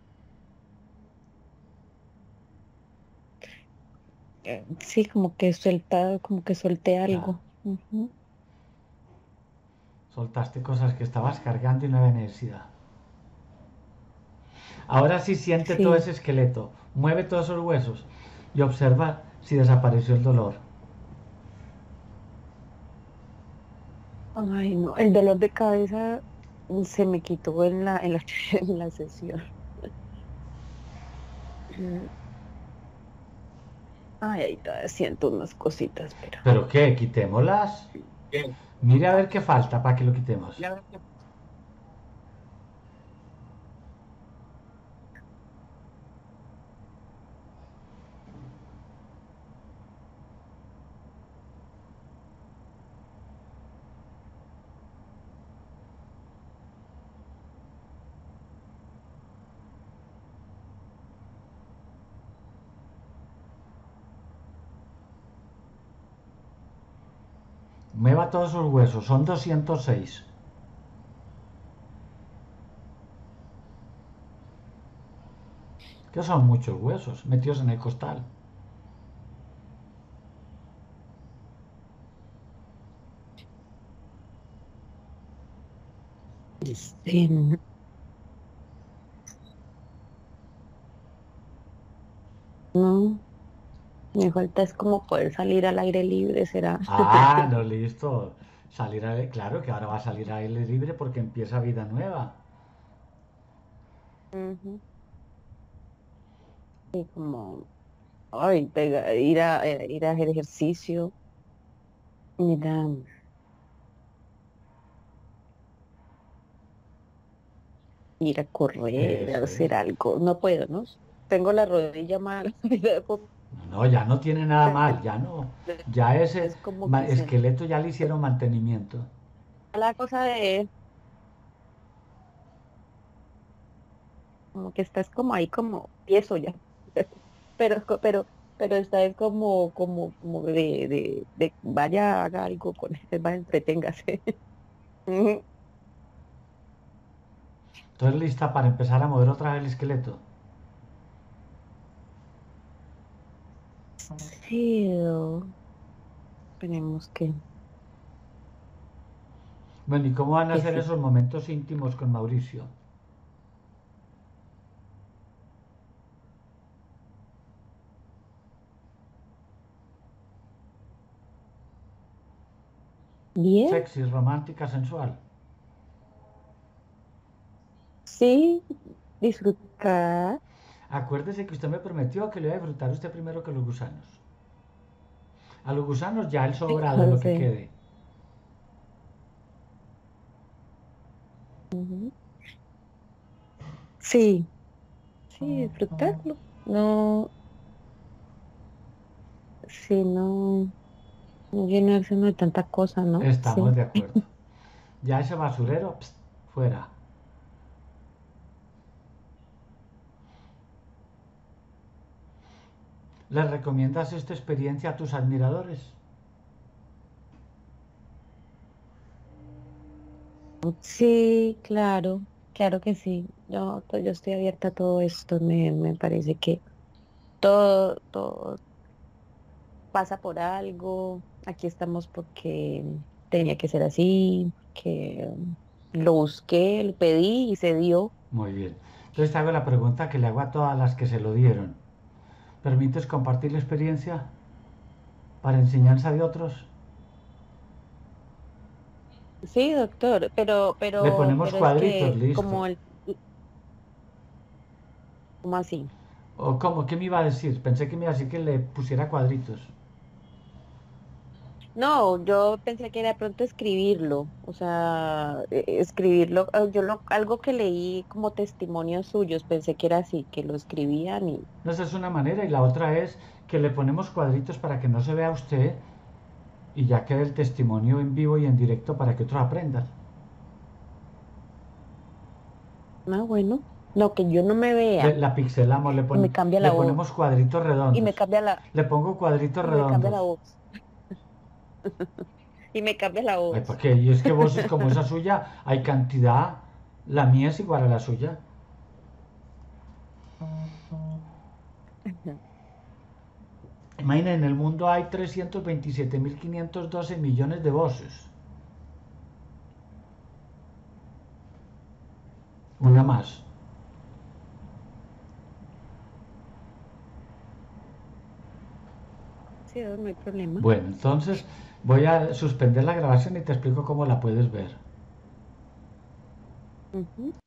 eh, sí, como que suelta, como que solté
Claro.
algo. Ujú.
Soltaste cosas que estabas cargando y no había necesidad. Ahora sí siente todo
Sí.
ese esqueleto, mueve todos esos huesos y observa si desapareció el dolor.
Ay, no, el dolor de cabeza se me quitó en la, en la, en la sesión. Mm, Ay, ahí todavía siento unas cositas, pero
¿Pero qué? Quitémoslas.
¿Qué?
Mire a ver qué falta para que lo quitemos.
Ya ves que
Mueva todos sus huesos, son doscientos seis. Que son muchos huesos metidos en el costal.
sí, no, no, me falta es como poder salir al aire libre, será.
Ah, no, listo. Salir a... Claro que ahora va a salir a aire libre porque empieza vida nueva.
Ujú. Y como, ay, pega- ir a, eh, ir a hacer ejercicio, ir a, ir a correr, a
Eso es.
hacer algo. No puedo, ¿no? Tengo la rodilla mala.
No, ya no tiene nada mal, ya no. Ya ese
Es como
ma-
que se
esqueleto ya le hicieron mantenimiento.
la cosa de como que estás como ahí como tieso ya. Pero, co- pero, pero esta es como, como, como de, de, de vaya, haga algo con él, vaya, entreténgase. Ujú.
Entonces lista para empezar a mover otra vez el esqueleto.
Sí, oh, esperemos que,
Bueno, ¿y cómo van a
que
ser
sí.
esos momentos íntimos con Mauricio?
Bien,
Sexy, romántica, sensual.
sí, disfrutar.
Acuérdese que usted me prometió que lo iba a disfrutar usted primero que los gusanos. A los gusanos ya el sobrado, lo que
Sí,
quede.
ujú. Sí, sí, disfrutarlo. No, sí, no, no llenarse uno de tanta cosa, ¿no?
Estamos
Sí.
de acuerdo. Ya ese basurero, pst, fuera. ¿Les recomiendas esta experiencia a tus admiradores?
Sí, claro, claro que sí. Yo, to- yo estoy abierta a todo esto. Me, me parece que todo, todo pasa por algo. Aquí estamos porque tenía que ser así, que lo busqué, lo pedí y se dio.
Muy bien. Entonces te hago la pregunta que le hago a todas las que se lo dieron. ¿Permites compartir la experiencia para enseñanza de otros?
Sí, doctor, pero,
Le
pero,
ponemos
pero es
cuadritos,
que
listo.
como el, como así.
¿O cómo? ¿Qué me iba a decir? Pensé que me iba a decir que le pusiera cuadritos.
No, yo pensé que era de pronto escribirlo, o sea, e- escribirlo, eh, yo lo, algo que leí como testimonios suyos, pensé que era así, que lo escribían y,
Esa es una manera y la otra es que le ponemos cuadritos para que no se vea usted y ya quede el testimonio en vivo y en directo para que otros aprendan.
ah, bueno, no, que yo no me
Le-
vea
la pixelamos, le,
y me
pon-
cambia
le
la voz,
ponemos cuadritos
y me
redondos.
cambia la,
Le pongo cuadritos
y me cambia la
redondos.
voz, y me cambia la
Ay,
voz.
¿para qué? Y es que voces como esa suya hay cantidad. La mía es igual a la suya. Imaginen, en el mundo hay trescientos veintisiete mil quinientos doce millones de voces. Una más.
Sí, no hay problema.
Bueno, entonces voy a suspender la grabación y te explico cómo la puedes ver.
Ujú.